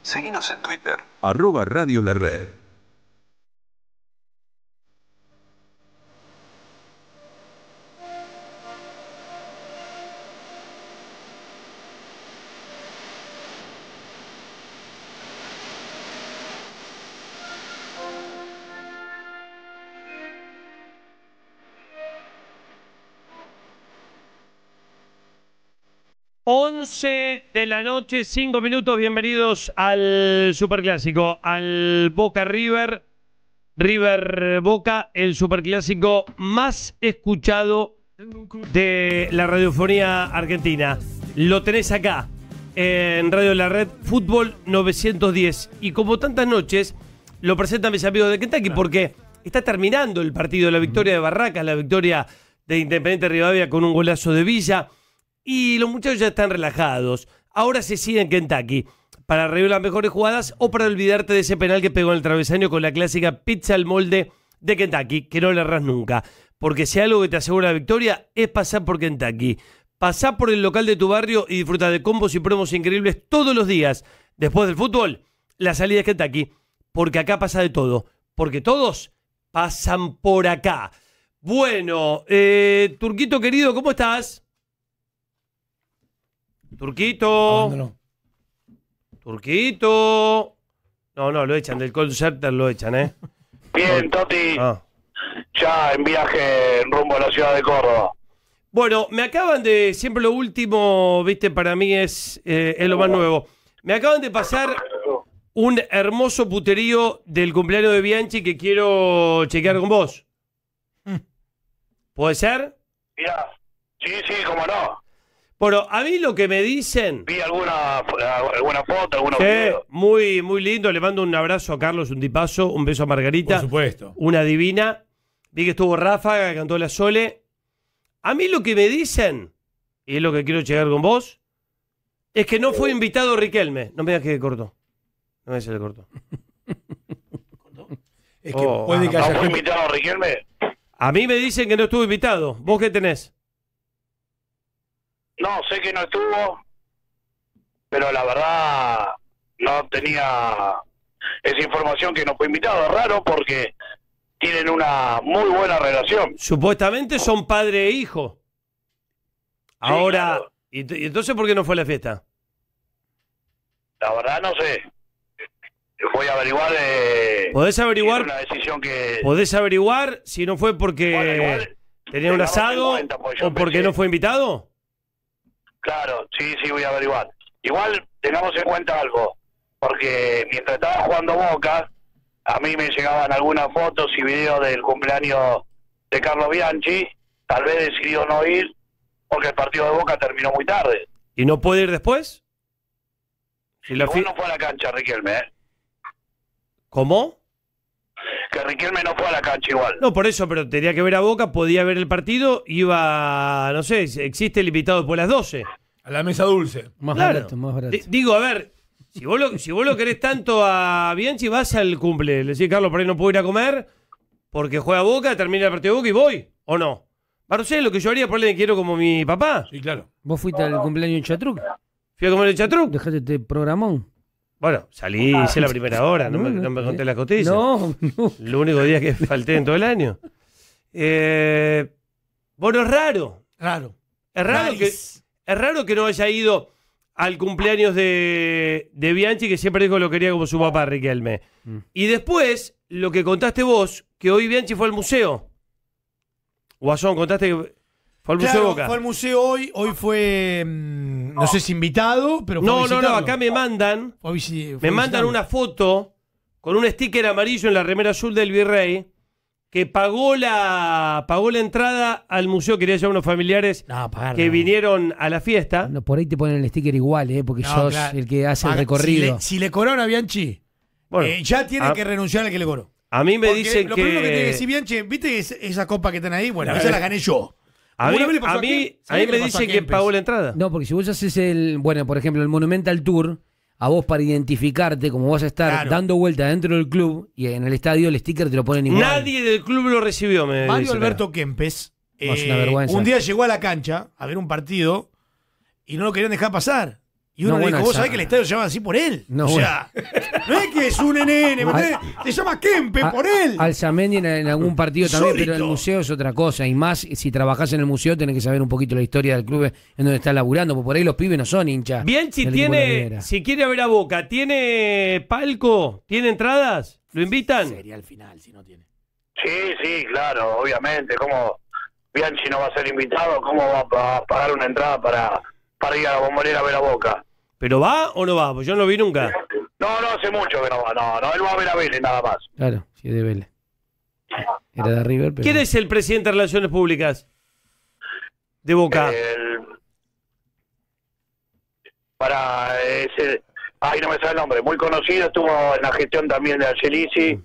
Seguinos en Twitter. @Radio La Red. Once de la noche, 5 minutos, bienvenidos al Superclásico, al Boca River, River Boca, el Superclásico más escuchado de la radiofonía argentina. Lo tenés acá, en Radio La Red, Fútbol 910. Y como tantas noches, lo presentan mis amigos de Kentucky porque está terminando el partido, la victoria de Barracas, la victoria de Independiente Rivadavia con un golazo de Villa. Y los muchachos ya están relajados. Ahora se sigue en Kentucky para revivir las mejores jugadas o para olvidarte de ese penal que pegó en el travesaño con la clásica pizza al molde de Kentucky, que no le errás nunca. Porque si algo que te asegura la victoria es pasar por Kentucky. Pasá por el local de tu barrio y disfruta de combos y promos increíbles todos los días. Después del fútbol, la salida es Kentucky. Porque acá pasa de todo. Porque todos pasan por acá. Bueno, Turquito querido, ¿cómo estás? Turquito. Turquito. No, lo echan del call center, lo echan, ¿eh? Bien, Toti. Ya en viaje rumbo a la ciudad de Córdoba. Bueno, me acaban de, siempre lo último, viste, para mí es lo más nuevo. Me acaban de pasar un hermoso puterío del cumpleaños de Bianchi que quiero chequear con vos. ¿Puede ser? Mirá, sí, cómo no. Bueno, a mí lo que me dicen... Vi alguna foto, algunos videos. Muy, muy lindo. Le mando un abrazo a Carlos, un tipazo. Un beso a Margarita. Por supuesto. Una divina. Vi que estuvo Rafa, que cantó la Sole. A mí lo que me dicen, y es lo que quiero llegar con vos, es que no fue invitado Riquelme. No me digas que cortó. No me digas que le cortó. Es que puede que haya... ¿No fue invitado Riquelme? A mí me dicen que no estuvo invitado. ¿Vos qué tenés? No, sé que no estuvo, pero la verdad no tenía esa información que no fue invitado. Es raro porque tienen una muy buena relación. Supuestamente son padre e hijo. Ahora, claro. ¿Y entonces por qué no fue a la fiesta? La verdad no sé. Voy a averiguar. ¿Podés averiguar? Una decisión que... ¿Podés averiguar si no fue porque tenía un asado o porque no fue invitado? Claro, sí, voy a averiguar. Igual tengamos en cuenta algo, porque mientras estaba jugando Boca, a mí me llegaban algunas fotos y videos del cumpleaños de Carlos Bianchi. Tal vez decidió no ir porque el partido de Boca terminó muy tarde. ¿Y no puede ir después? Si Igual no fue a la cancha Riquelme, ¿eh? ¿Cómo? Que Riquelme no fue a la cancha igual. No, por eso, pero tenía que ver a Boca, podía ver el partido, iba, no sé, existe el invitado después de las 12. A la mesa dulce. Más barato. Digo, a ver, si vos lo querés tanto a Bianchi, vas al cumple. Le decís, Carlos, por ahí no puedo ir a comer porque juega Boca, termina el partido de Boca y voy, ¿o no? Marcelo, lo que yo haría, por ahí quiero como mi papá. Sí, claro. ¿Vos fuiste al cumpleaños en Chatruc? ¿Fui a comer el Chatruc? Dejate este programón. Bueno, salí, hice la primera hora, no me conté las costillas. No. Lo único día que falté en todo el año. Bueno, es raro. Es raro que no haya ido al cumpleaños de Bianchi, que siempre dijo que lo quería como su papá, Riquelme. Y después, lo que contaste vos, que hoy Bianchi fue al museo. Guasón, contaste que fue al museo Boca. Fue al museo hoy fue, no sé si invitado, pero fue No, acá me mandan, una foto con un sticker amarillo en la remera azul del Virrey, que pagó la entrada al museo. Quería llevar unos familiares que vinieron a la fiesta. No, por ahí te ponen el sticker igual, porque sos el que hace el recorrido. Si le cobraron a Bianchi, ya tiene que renunciar al que le cobró. A mí me dicen lo que... Lo primero que tiene que decir Bianchi, ¿viste esa copa que están ahí? Bueno, esa la gané yo. A mí me dicen que pagó la entrada. No, porque si vos haces por ejemplo, el Monumental Tour, a vos para identificarte, como vas a estar dando vuelta dentro del club y en el estadio, el sticker te lo ponen igual. Nadie del club lo recibió, Mario Alberto Kempes, una vergüenza. un día llegó a la cancha a ver un partido y no lo querían dejar pasar. Y uno No, le bueno, dijo, vos esa- sabés que el estadio se llama así por él. No, o sea, no es que es un nene, ¿me entendés? Se llama Kempe por él. Alzamendi en algún partido también, pero el Insólito. museo es otra cosa. Y más, si trabajás en el museo, tenés que saber un poquito la historia del club en donde estás laburando, porque por ahí los pibes no son hinchas. Bianchi del equipo de la tiene, Ribera. si quiere ver a Boca, ¿tiene palco? ¿Tiene entradas? ¿Lo invitan? Sería el final si no tiene. Sí, claro, obviamente. ¿Cómo Bianchi no va a ser invitado? ¿Cómo va a pagar una entrada para ir a la Bombonera a ver a Boca? ¿Pero va o no va? Pues yo no lo vi nunca. No, hace mucho que no va. No, él va a ver a Vélez nada más. Claro, sí, de Vélez. Era de River, pero... ¿Quién es el presidente de Relaciones Públicas de Boca? Para ese... Ay, no me sale el nombre. Muy conocido, estuvo en la gestión también de Angelici.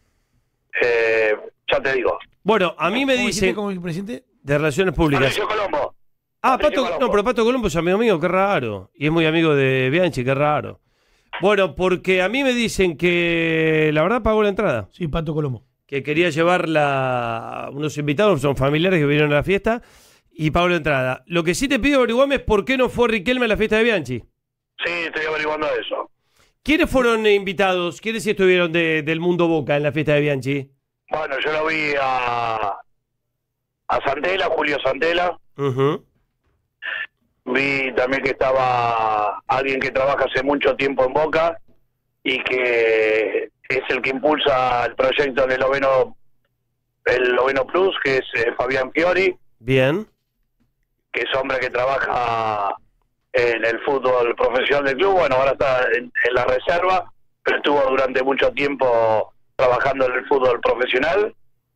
Ya te digo. Bueno, a mí me ¿Cómo dijiste dicen... como el presidente? De Relaciones Públicas. Patricio Colombo. Ah, Patricio Pato, Colombo. no, pero Pato Colombo es amigo mío, qué raro. Y es muy amigo de Bianchi, qué raro. Bueno, porque a mí me dicen que la verdad pagó la entrada. Sí, Pato Colombo. Que quería llevarla unos invitados, son familiares que vinieron a la fiesta, y pagó la entrada. Lo que sí te pido averiguarme es por qué no fue Riquelme a la fiesta de Bianchi. Sí, estoy averiguando eso. ¿Quiénes fueron invitados? ¿Quiénes estuvieron del mundo Boca en la fiesta de Bianchi? Bueno, yo lo vi a Santela, Julio Santela. Ujú. Vi también que estaba alguien que trabaja hace mucho tiempo en Boca y que es el que impulsa el proyecto del el Loveno Plus, que es Fabián Fiori, Bien. que es hombre que trabaja en el fútbol profesional del club. Bueno, ahora está en la reserva, pero estuvo durante mucho tiempo trabajando en el fútbol profesional.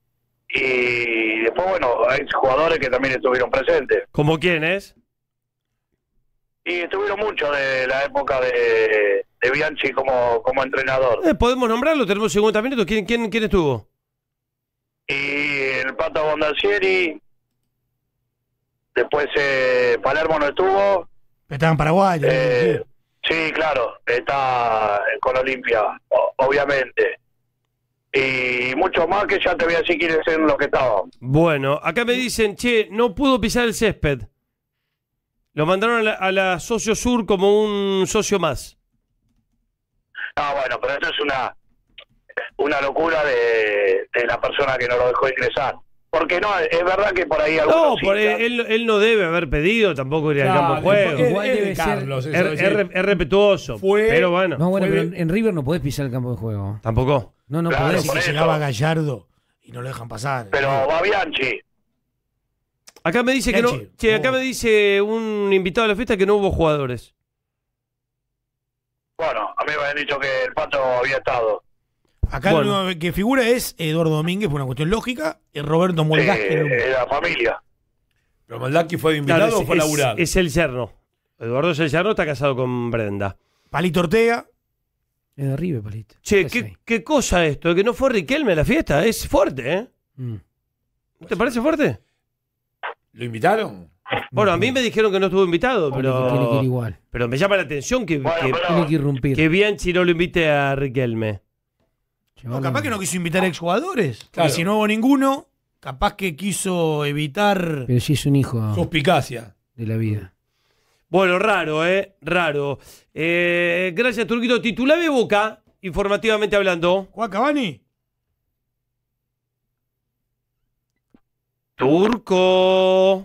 Y después, bueno, hay jugadores que también estuvieron presentes. ¿Cómo quién es? Y estuvieron mucho de la época de Bianchi como entrenador. ¿Podemos nombrarlo? Tenemos 50 minutos. ¿Quién estuvo? Y el Pato Bondancieri, después Palermo no estuvo. Estaba en Paraguay. Sí, claro, está con Olimpia, obviamente. Y muchos más que ya te voy a decir quiénes eran los que estaban. Bueno, acá me dicen, che, no pudo pisar el césped. Lo mandaron a la Socio Sur como un socio más. Ah, bueno, pero esto es una locura de la persona que no lo dejó ingresar. Porque no, es verdad que por ahí No, algunos por hinchas- él no debe haber pedido tampoco ir al campo de juego. Igual es debe de ser- Carlos, eso, Es respetuoso, Fue- pero bueno, No, bueno, Fue pero de- en River no podés pisar el campo de juego. tampoco. No Claro, podés. por que eso. llegaba Gallardo y no lo dejan pasar. Pero va Bianchi. Acá me dice que no, Bianchi, che, acá no. me dice un invitado a la fiesta que no hubo jugadores. Bueno, a mí me habían dicho que el Pato había estado. Acá Bueno. lo único que figura es Eduardo Domínguez, por una cuestión lógica, y Roberto Molgasque. De la familia. ¿Pero Moldaki fue de invitado Claro, o fue laburado? es el yerno. Eduardo es el yerno, está casado con Brenda. Palito Ortega. Es de River, Palito. Che, ¿Qué hace qué cosa esto, que no fue Riquelme a la fiesta, es fuerte, ¿eh? ahí? Mm. ¿No te parece fuerte? ¿Lo invitaron? Bueno, a mí me dijeron que no estuvo invitado, Tiene que ir pero, igual. pero me llama la atención que, Bueno, que, pero- Tiene que irrumpir. que Bianchi no lo invite a Riquelme. No, Llevarlo- capaz que no quiso invitar exjugadores. Porque Claro. si no hubo ninguno, capaz que quiso evitar. Pero sí es un hijo Suspicacia. de la vida. Bueno, raro, raro. Gracias, Turquito. Titulame Boca, informativamente hablando. ¿Juan Cavani? Turco.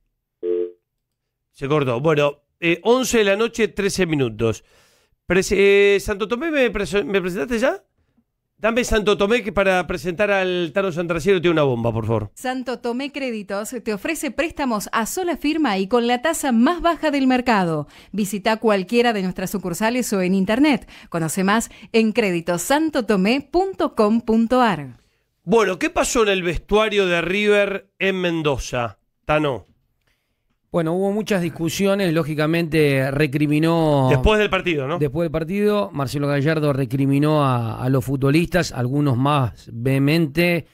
Se cortó. Bueno, 11 de la noche, 13 minutos. Santo Tomé, ¿me presentaste ya? Dame Santo Tomé que para presentar al Tano Santraciero tiene una bomba, por favor. Santo Tomé Créditos te ofrece préstamos a sola firma y con la tasa más baja del mercado. Visita cualquiera de nuestras sucursales o en internet. Conoce más en creditosantotomé.com.ar. Bueno, ¿qué pasó en el vestuario de River en Mendoza, Tano? Bueno, hubo muchas discusiones, lógicamente recriminó... Después del partido, ¿no? Después del partido, Marcelo Gallardo recriminó a los futbolistas, algunos más vehementemente.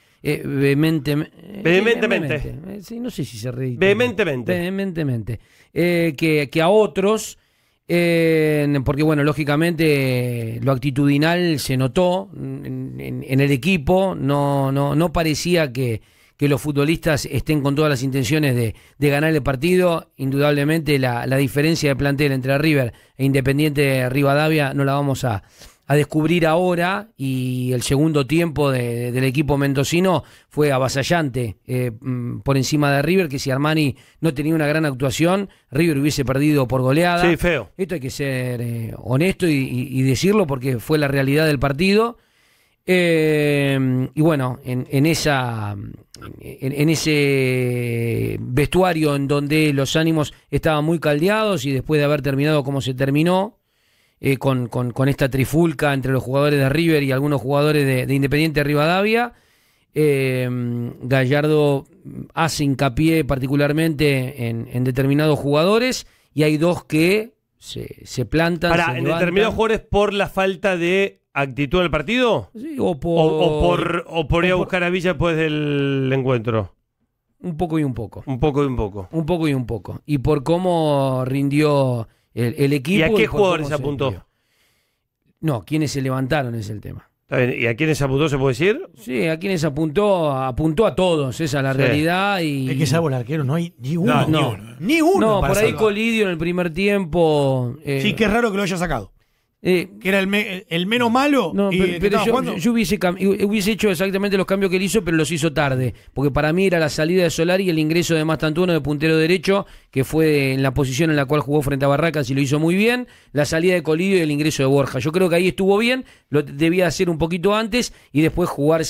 Sí, no sé si se reedita. Vehementemente. Que a otros, porque bueno, lógicamente lo actitudinal se notó en el equipo, no parecía que que los futbolistas estén con todas las intenciones de ganar el partido. Indudablemente la diferencia de plantel entre River e Independiente Rivadavia no la vamos a descubrir ahora, y el segundo tiempo del equipo mendocino fue avasallante por encima de River, que si Armani no tenía una gran actuación, River hubiese perdido por goleada. Sí, feo. Esto hay que ser honesto y decirlo, porque fue la realidad del partido. Y bueno, en ese vestuario en donde los ánimos estaban muy caldeados, y después de haber terminado como se terminó, con esta trifulca entre los jugadores de River y algunos jugadores de Independiente Rivadavia, Gallardo hace hincapié particularmente en determinados jugadores, y hay dos que se plantan. ¿En determinados jugadores por la falta de actitud del partido? Sí, ¿O por ir a buscar a Villa después del encuentro? Un poco y un poco. Un poco y un poco. Un poco y un poco. Y por cómo rindió el equipo. ¿Y a qué jugadores se apuntó? No, quienes se levantaron es el tema. ¿Está bien? ¿Y a quiénes apuntó, se puede decir? Sí, a quienes apuntó a todos, esa es la realidad. Y Es que salvo el arquero no hay ni uno. No, Ni uno. No, para por ahí salvar. Colidio en el primer tiempo. Sí, qué raro que lo haya sacado. Que era el menos malo. No, y el que pero estaba jugando. yo hubiese hecho exactamente los cambios que él hizo, pero los hizo tarde. Porque para mí era la salida de Solari y el ingreso de Mastantuono de puntero derecho, que fue en la posición en la cual jugó frente a Barracas y lo hizo muy bien. La salida de Colidio y el ingreso de Borja. Yo creo que ahí estuvo bien, lo debía hacer un poquito antes y después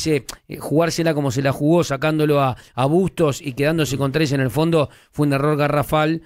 jugársela como se la jugó, sacándolo a Bustos y quedándose con 3 en el fondo, fue un error garrafal.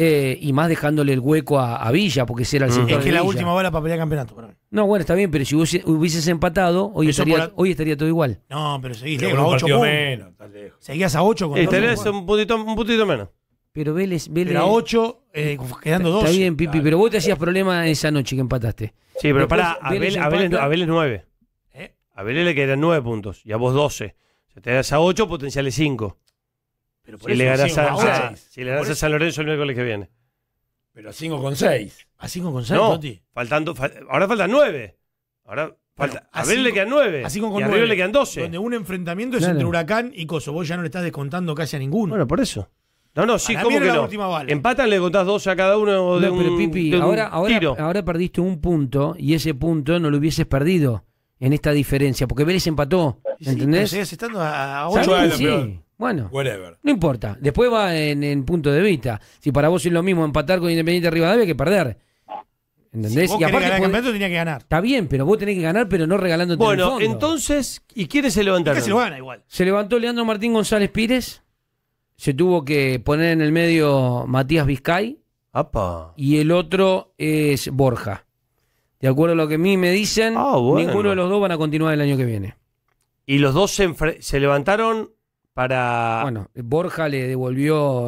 Y más dejándole el hueco a Villa, porque ese era el sector Es que de la Villa. última bala para pelear campeonato. Para mí. No, bueno, está bien, pero si hubieses empatado, hoy estaría todo igual. No, pero seguís Pero lejos, con a un 8 partido puntos. menos, está lejos. Seguías a 8 con Estaría todo. un puntito menos. Pero Vélez Era a 8, quedando 2. Está bien, Pipi, pero vos te hacías problema esa noche que empataste. Sí, pero Después, para Vélez a Vélez 9. ¿Eh? A Vélez le quedan 9 puntos y a vos 12. Si te das a 8, potenciales 5. Pero por Si le eso, ganás sí, a 8. si le ganás a San Lorenzo el miércoles que viene. Pero 5 con 6. A 5 con 6, No, Toti. ahora faltan 9. Ahora falta, a Vélez le quedan 9. A 5 con y a 9. River le quedan 12. Donde un enfrentamiento es Claro. entre Huracán y Coso. Vos ya no le estás descontando casi a ninguno. Bueno, por eso. No, sí, Para ¿cómo mí era que la no? última bala. Empatan, le contás 12 a cada uno de No, pero un, Pipi, de un tiro. ahora perdiste un punto y ese punto no lo hubieses perdido en esta diferencia, porque Vélez empató, Sí, pero ¿entendés? seguías estando a ¿Sabés? 8. Bueno, Sí, pero- bueno, Whatever. no importa. Después va en punto de vista. Si para vos es lo mismo empatar con Independiente Rivadavia que perder. ¿Entendés? Si vos Y querés aparte ganar el podés- campeonato, tenía que ganar. está bien, pero vos tenés que ganar, pero no regalándote el Bueno, fondo. entonces, ¿y quiénes se levantaron? Casi lo gana igual. Se levantó Leandro Martín González Pires, se tuvo que poner en el medio Matías Vizcay ¡Apa! y el otro es Borja. De acuerdo a lo que a mí me dicen, Bueno. ninguno de los dos van a continuar el año que viene. Y los dos se levantaron para... Bueno, Borja le devolvió,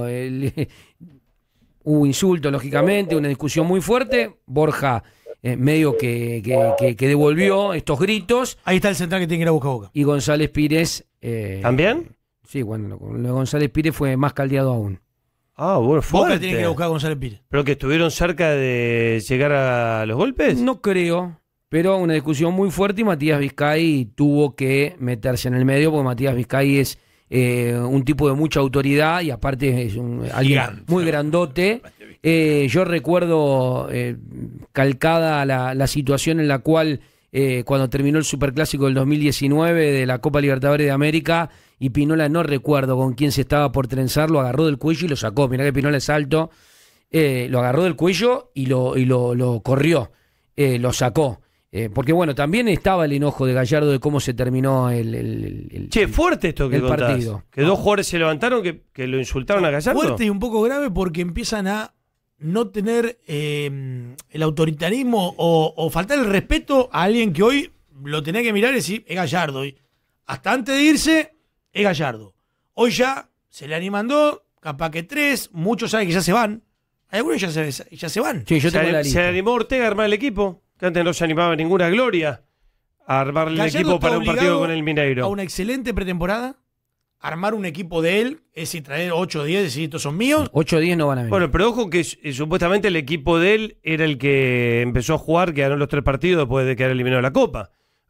hubo insulto, lógicamente, una discusión muy fuerte. Borja medio que devolvió estos gritos. Ahí está el central que tiene que ir a buscar boca. Y González Pires... ¿También? Sí, bueno, lo de González Pires fue más caldeado aún. Bueno, Boca fuerte. tiene que ir a buscar a González Pires. ¿Pero que estuvieron cerca de llegar a los golpes? No creo, pero una discusión muy fuerte y Matías Vizcay tuvo que meterse en el medio porque Matías Vizcay es un tipo de mucha autoridad y aparte es alguien Gigante. muy grandote. Yo recuerdo calcada la situación en la cual cuando terminó el Superclásico del 2019 de la Copa Libertadores de América y Pinola, no recuerdo con quién se estaba por trenzar, lo agarró del cuello y lo sacó. Mirá que Pinola es alto. Lo agarró del cuello y lo corrió, lo sacó. Porque bueno, también estaba el enojo de Gallardo de cómo se terminó el Che, fuerte esto que el contás. partido. Que dos jugadores se levantaron que lo insultaron a Gallardo. Fuerte y un poco grave porque empiezan a no tener el autoritarismo o faltar el respeto a alguien que hoy lo tenía que mirar y decir, es Gallardo. Y hasta antes de irse, es Gallardo. Hoy ya se le animan 2, capaz que 3, muchos saben que ya se van. Hay algunos ya se van. Sí, yo tengo la se lista. animó Ortega a armar el equipo, que antes no se animaba ninguna Gloria a armar el Gallardo equipo está para un partido obligado con el Mineiro. A una excelente pretemporada, armar un equipo de él, es decir, traer 8 o 10, decir, estos son míos. 8 o 10 no van a venir. Bueno, pero ojo que supuestamente el equipo de él era el que empezó a jugar, que ganó los 3 partidos después de quedar eliminado de la Copa.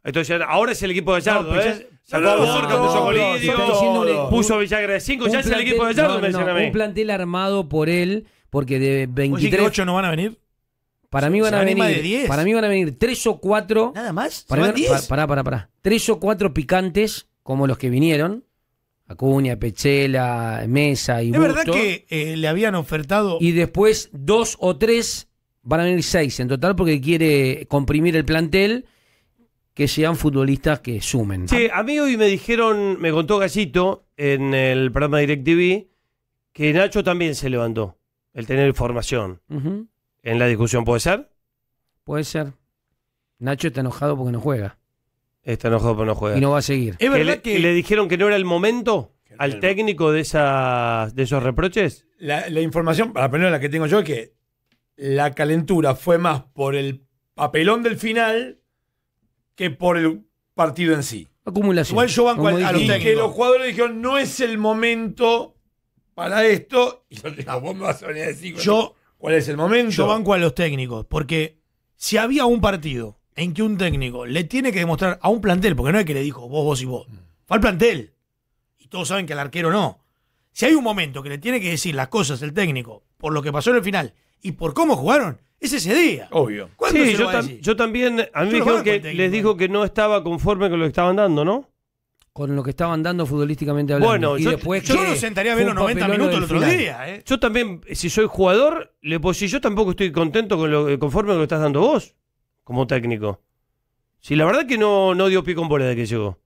Entonces, ahora es el equipo de Gallardo, No, ¿eh? ya- Sacó a no, Borja, no, puso a no, Colidio, se está diciendo puso a Villagra de 5, ya es el equipo de Gallardo, me dicen a mí. Un plantel armado por él, porque de ¿Vos decís 23... que 8 no van a venir? Para mí van Se a anima venir, de 10. para mí van a venir 3 o 4. ¿Nada más? Para ¿Se van 10? Pará. 3 o 4 picantes, como los que vinieron. Acuña, Pechela, Mesa y Es verdad Busto. que le habían ofertado... Y después 2 o 3, van a venir 6 en total, porque quiere comprimir el plantel, que sean futbolistas que sumen. Sí, a mí hoy me contó Gallito en el programa de DirecTV, que Nacho también se levantó, el tener formación Ujú. en la discusión, ¿puede ser? Puede ser. Nacho está enojado porque no juega. Está enojado pero no juega. Y no va a seguir. Es ¿Que verdad le, que... que le dijeron que no era el momento al técnico de esos reproches? La información, para primero la que tengo yo, es que la calentura fue más por el papelón del final que por el partido en sí. Acumulación. Igual yo banco Como a los dije. Y técnicos. que los jugadores dijeron, no es el momento para esto. Y yo digo, vos me vas a venir a decir cuál es el momento. Yo banco a los técnicos, porque si había un partido en que un técnico le tiene que demostrar a un plantel, porque no es que le dijo vos y vos, fue al plantel, y todos saben que al arquero no. Si hay un momento que le tiene que decir las cosas el técnico por lo que pasó en el final y por cómo jugaron, es ese día. Obvio. ¿Cuándo Sí, se lo va a decir? yo también, a mí Yo me lo dijeron banco que al técnico, les dijo que no estaba conforme con lo que estaban dando, ¿no? Con lo que estaban dando futbolísticamente hablando. Bueno, y después Yo que lo sentaría a fue ver un los 90 papelón lo minutos el del otro final. día. ¿eh? Yo también, si soy jugador, le puedo decir, yo tampoco estoy contento con conforme con lo que estás dando vos, como técnico. Si la verdad que no dio pie con bola de que llegó.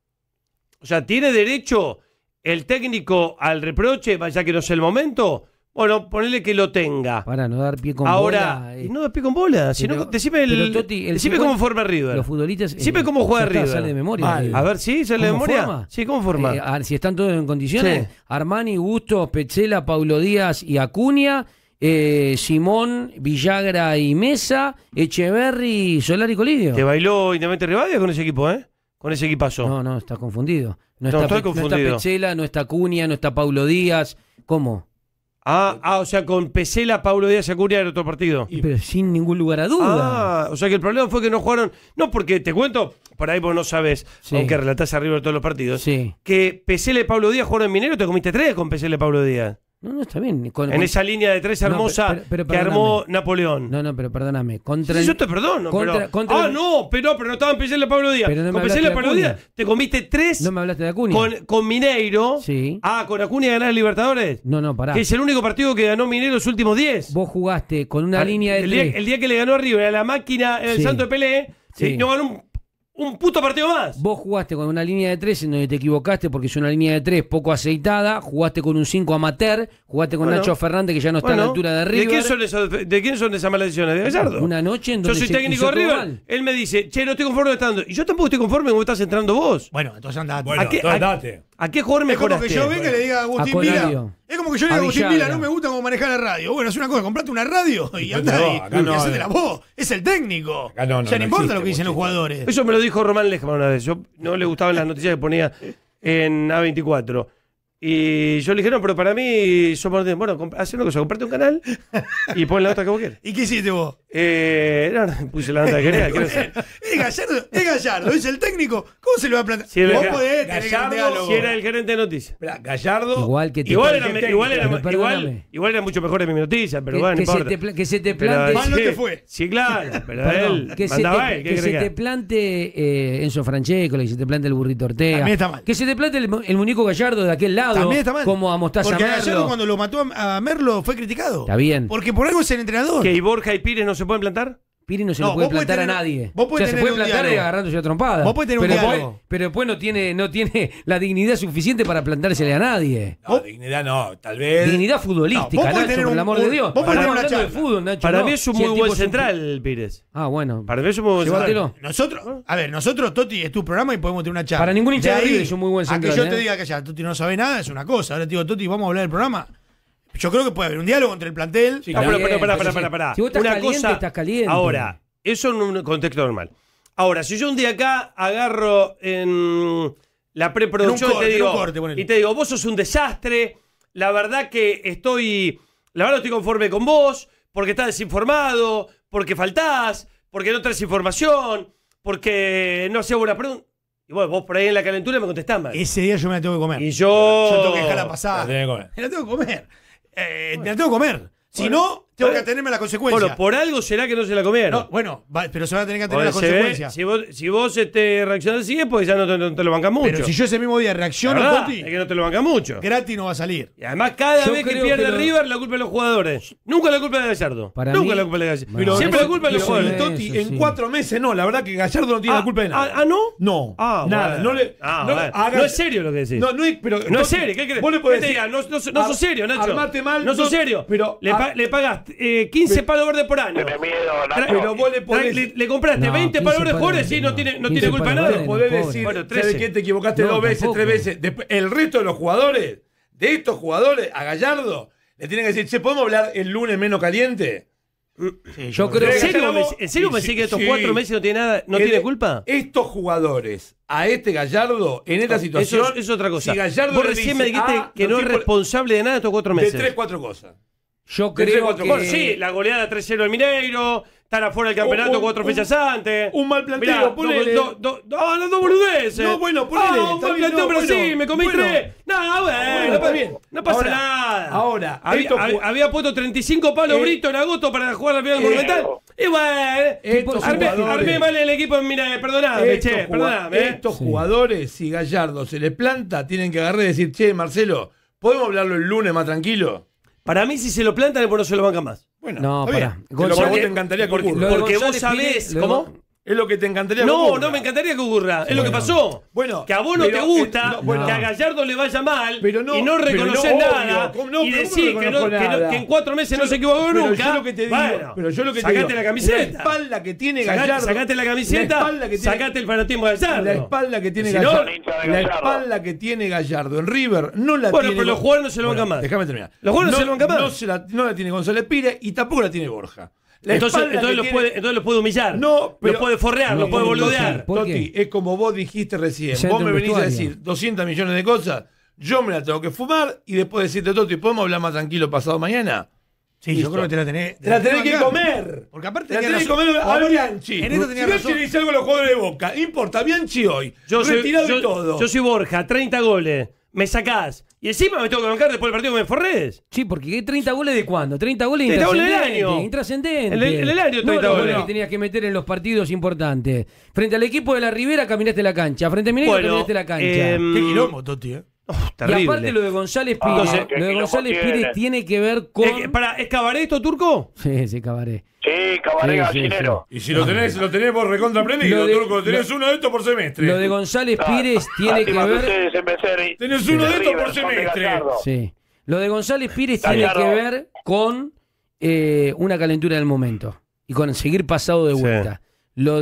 O sea, ¿tiene derecho el técnico al reproche, vaya que no sea el momento? Bueno, ponele que lo tenga. Para no dar pie con Ahora, bola. y no da pie con bola. Si no, decime pero, Toti, decime cómo forma River. Los futbolistas. Decime cómo juega ya está, River. Sale de memoria. Mal. A ver, ¿sí? ¿Sale de ¿Cómo memoria? forma? Sí, ¿cómo forma? Si están todos en condiciones. Sí. Armani, Bustos, Pechela, Paulo Díaz y Acuña. Simón, Villagra y Mesa. Echeverri, Solari y Colidio. Te bailó Independiente Rivadavia con ese equipo, ¿eh? Con ese equipazo. No, está confundido. No, está, estoy no está confundido. Pechela, no está Acuña, no está Paulo Díaz. ¿Cómo? O sea, con Pesela, Paulo Díaz y Acuña era otro partido. Pero sin ningún lugar a duda. O sea que el problema fue que no jugaron. No, porque te cuento, por ahí vos no sabes, Sí. aunque relatás arriba de todos los partidos, Sí. que Pesela y Paulo Díaz jugaron en Minero, te comiste 3 con Pesela y Paulo Díaz. No, está bien. En esa línea de 3 No, hermosa pero que armó perdóname. Napoleón. No, pero perdóname. Contra Sí, el- yo te perdono. contra- contra el- no, pero no estaban Pesela y Pablo Díaz. Pero no me con hablaste Pesela y de Pablo Acuña. Díaz te comiste 3 No me hablaste de Acuña. con Mineiro. Sí. Con Acuña ganar el Libertadores. No, pará. Que es el único partido que ganó Mineiro los últimos 10. Vos jugaste con una línea de el día, 3. el día que le ganó a River a la máquina en el Sí. Santo de Pelé, Sí. no ganó un puto partido más. Vos jugaste con una línea de 3 en donde te equivocaste porque es una línea de 3 poco aceitada. Jugaste con un 5 amateur. Jugaste con Bueno. Nacho Fernández, que ya no está a la altura de River. ¿De quién son esas malas decisiones? ¿De Gallardo? Una noche en Yo donde soy se técnico hizo de todo River. mal. Él me dice, che, no estoy conforme estando. Y yo tampoco estoy conforme con cómo estás entrando vos. Bueno, entonces andate. Bueno, ¿A qué- entonces a- date. ¿A qué jugador Es como mejoraste? que yo venga y le diga a Agustín A Vila. Colario. Es como que yo le diga A a Agustín Villagra. Vila, no me gusta cómo manejar la radio. Bueno, es una cosa, comprate una radio y andá No, ahí. acá no, y hacétela vos. Es el técnico. Acá no, Ya no importa existe, lo que dicen los muchacho. jugadores. Eso me lo dijo Román Lejman una vez. Yo no le gustaban las noticias que ponía en A24. Y yo le dije, no, pero para mí somos... Bueno, haz una cosa, comprate un canal y pon la nota que vos quieras. ¿Y qué hiciste vos? No, puse la nota que quería. quiero decir. Es Gallardo, es el técnico. ¿Cómo se lo va a plantear? Sí, es vos verdad. podés tener que Gallardo, plantearlo. Si era el gerente de noticias. Esperá, Gallardo. Igual que te Igual Pero era mucho mejor en mi noticia, pero que, bueno, no que se importa. te, que se te Pero, plante. Mal no te fue. Sí, claro, pero Perdón, él que se mandaba te, él. ¿Qué que crees se que te haga? plante Enzo Francescoli, que se te plante el Burrito Ortega. También está mal. Que se te plante el muñeco Gallardo de aquel lado. También está mal. Como a Mostaza Porque Gallardo Merlo. cuando lo mató a Merlo fue criticado. Está bien. Porque por algo es el entrenador. ¿Que y Borja y Pires no se pueden plantar? Piri no se No, lo puede vos podés plantar tener- a nadie. vos podés se tener puede un plantar diálogo. agarrándose a trompada. Vos podés tener un pero diálogo. pero después no tiene la dignidad suficiente para plantársele a nadie. No, dignidad no, tal vez. Dignidad No, futbolística, vos podés Nacho, tener por el un- amor de Dios. vos podés Estamos tener una hablando de charla. fútbol, Nacho. Para no. mí es un Si muy el buen tipo es un- central, Pires. Ah, bueno. Para mí es un muy buen Llévatelo. central. Nosotros, Toti, es tu programa y podemos tener una charla. Para ningún hincha de ahí River es un muy buen A central, que yo ¿eh? te diga que ya Toti no sabe nada es una cosa. Ahora te digo, Toti, vamos a hablar del programa. Yo creo que puede haber un diálogo entre el plantel. Sí, No, Está pero bien, pará. si vos estás Una caliente, cosa, estás caliente. Ahora, eso en un contexto normal. Ahora, si yo un día acá agarro en la preproducción En un corte, y te digo, en un corte, ponele. y te digo, vos sos un desastre, la verdad estoy conforme con vos, porque estás desinformado, porque faltás, porque no traes información, porque no hacía buena pregunta. Y bueno, vos por ahí en la calentura me contestás mal. Ese día yo me la tengo que comer. Y yo... Yo tengo que dejarla pasar. La tenés que comer. Me la tengo que comer. Me la tengo que comer. Si no, tengo que atenerme a la consecuencia. Bueno, por algo será que no se la comieron. No, bueno, pero se van a tener que atener a la Oye, se ve, consecuencia. si vos reaccionás así es porque ya no te lo bancas mucho. Pero si yo ese mismo día reacciono, La verdad, Toti, es que no te lo bancas mucho. gratis no va a salir. Y además cada Yo vez que creo pierde que lo- River la culpa es de los jugadores. Nunca la culpa es de Gallardo. Para Nunca mí- la culpa es de Gallardo. Pero Siempre la culpa es de los pero- jugadores. Eso, Totti, en sí. 4 meses no, la verdad que Gallardo no tiene la culpa de nada. ¿No? No, Ah, nada. bueno. No, le, Bueno. hagas- No es serio lo que decís. No, pero, No Totti, es serio, ¿qué crees? Vos le podés ¿Qué te decir, diga? No sos serio, Nacho. Armate mal. No sos serio. Pero, Le pagas 15 palos verdes por año. Tenés miedo, Tra- Nacho. pero vos le podés... Le compraste No, 20 15 palos verdes palos jugadores verdes y no. no tiene 15 culpa de palos nada. verdes. podés pobre. decir, Bueno, ¿sabes 13. qué? Te equivocaste No, 2 veces, tampoco. 3 veces. Después, el resto de los jugadores, de estos jugadores, a Gallardo, le tienen que decir, che, ¿podemos hablar el lunes menos caliente? Yo creo ¿En que... serio me decís que estos 4 meses no tiene nada, no tiene culpa? Estos jugadores, a este Gallardo, en esta situación... Eso es otra cosa. Si Gallardo Vos le recién dice, me dijiste que no es tipo- responsable de nada estos 4 De meses. 3, 4 cosas. Yo De tres, creo cuatro que... Bueno, sí, la goleada 3-0 del Mineiro, estar afuera del campeonato 4 fechas antes. Un mal planteo, Mirá, ponele. dos boludeces. No, bueno, ponele, Un está mal bien, planteo, no, pero bueno, sí, me comí bueno. 3. No, bueno, está bien. No pasa Ahora, nada. ahora, había, estos había- ju- había puesto 35 palos Brito en agosto para jugar la final monumental. Y bueno, Estos jugadores- armé mal el equipo. Mira, perdoname, Estos che, perdoname. Estos jugadores, si Gallardo se les planta, tienen que agarrar y decir, che, Marcelo, ¿podemos hablarlo el lunes más tranquilo? Para mí, si se lo plantan, después no se lo bancan más. Bueno, No, está pará. bien. Es lo que a Gonzalo- vos te encantaría que porque- ocurra. Lo de Porque vos González sabés, Pires- ¿cómo? Es lo que te encantaría que No, ocurra. no me encantaría que ocurra. Es lo que Bueno. pasó. Bueno, que a vos no pero, te gusta, no, bueno. que a Gallardo le vaya mal Pero no, y no pero reconocer no, nada. obvio. No, y pero decir ¿cómo que, no no, reconozco que nada? en 4 meses no se equivocó Pero nunca. yo lo que te digo, Bueno, pero yo lo que te sacate digo, la camiseta. La espalda que tiene Sacate, Gallardo. sacate la camiseta, espalda que tiene- sacate el fanatismo de Gallardo. La espalda que tiene Si no, Gallardo. son hinchas de La Gallardo. espalda que tiene Gallardo en River no la Bueno, tiene. pero los jugadores no se lo Bueno, bancan más. Déjame terminar. Los jugadores no se lo bancan más. No la tiene González Pires y tampoco la tiene Borja. La Entonces, espalda entonces, que entonces los puede humillar. No, pero- los puede forrear, No, los puede entonces- boludear. ¿Por Totti, qué? es como vos dijiste recién. Ya Vos entra me un venís a vestuario. decir 200 millones de cosas. Yo me la tengo que fumar y después decirte, Totti, ¿podemos hablar más tranquilo pasado mañana? Sí, Listo. yo creo que te la tenés. Te la tenés que acá. comer. Porque aparte Te la tenés tenés que razón. comer a Bianchi. En esto Si tenía Bianchi razón. le dice algo a los jugadores de Boca, no importa, Bianchi hoy, retirado y todo. Yo soy Borja, 30 goles. Me sacás. Y encima me tengo que bancar después del partido que me forres. Sí, porque 30 goles de cuándo? 30 goles 30 goles del intrascendentes, año. intrascendentes. En el año 30 no, los goles. que tenías que meter en los partidos importantes. Frente al equipo de la Ribera caminaste la cancha. Frente a Mineiro Bueno, caminaste la cancha. Qué quilombo, Toti, Terrible. Y aparte lo de González Pires, Entonces, ¿qué lo de quilombo González tiene? Pires tiene que ver con... ¿Es cabaret esto, Turco? Sí, cabaré. Sí, cabaret Sí, gallinero. Y si lo tenés por recontra aprendido, Lo de- Turco, tenés uno de estos por semestre. Lo de González Pires tiene que Lástima ver... ustedes en Becerri. Tenés uno de estos River, por son de semestre. Gallardo. Sí. Lo de González Pires tiene Gallardo. que ver con una calentura del momento y con seguir pasado de Sí. vuelta. Lo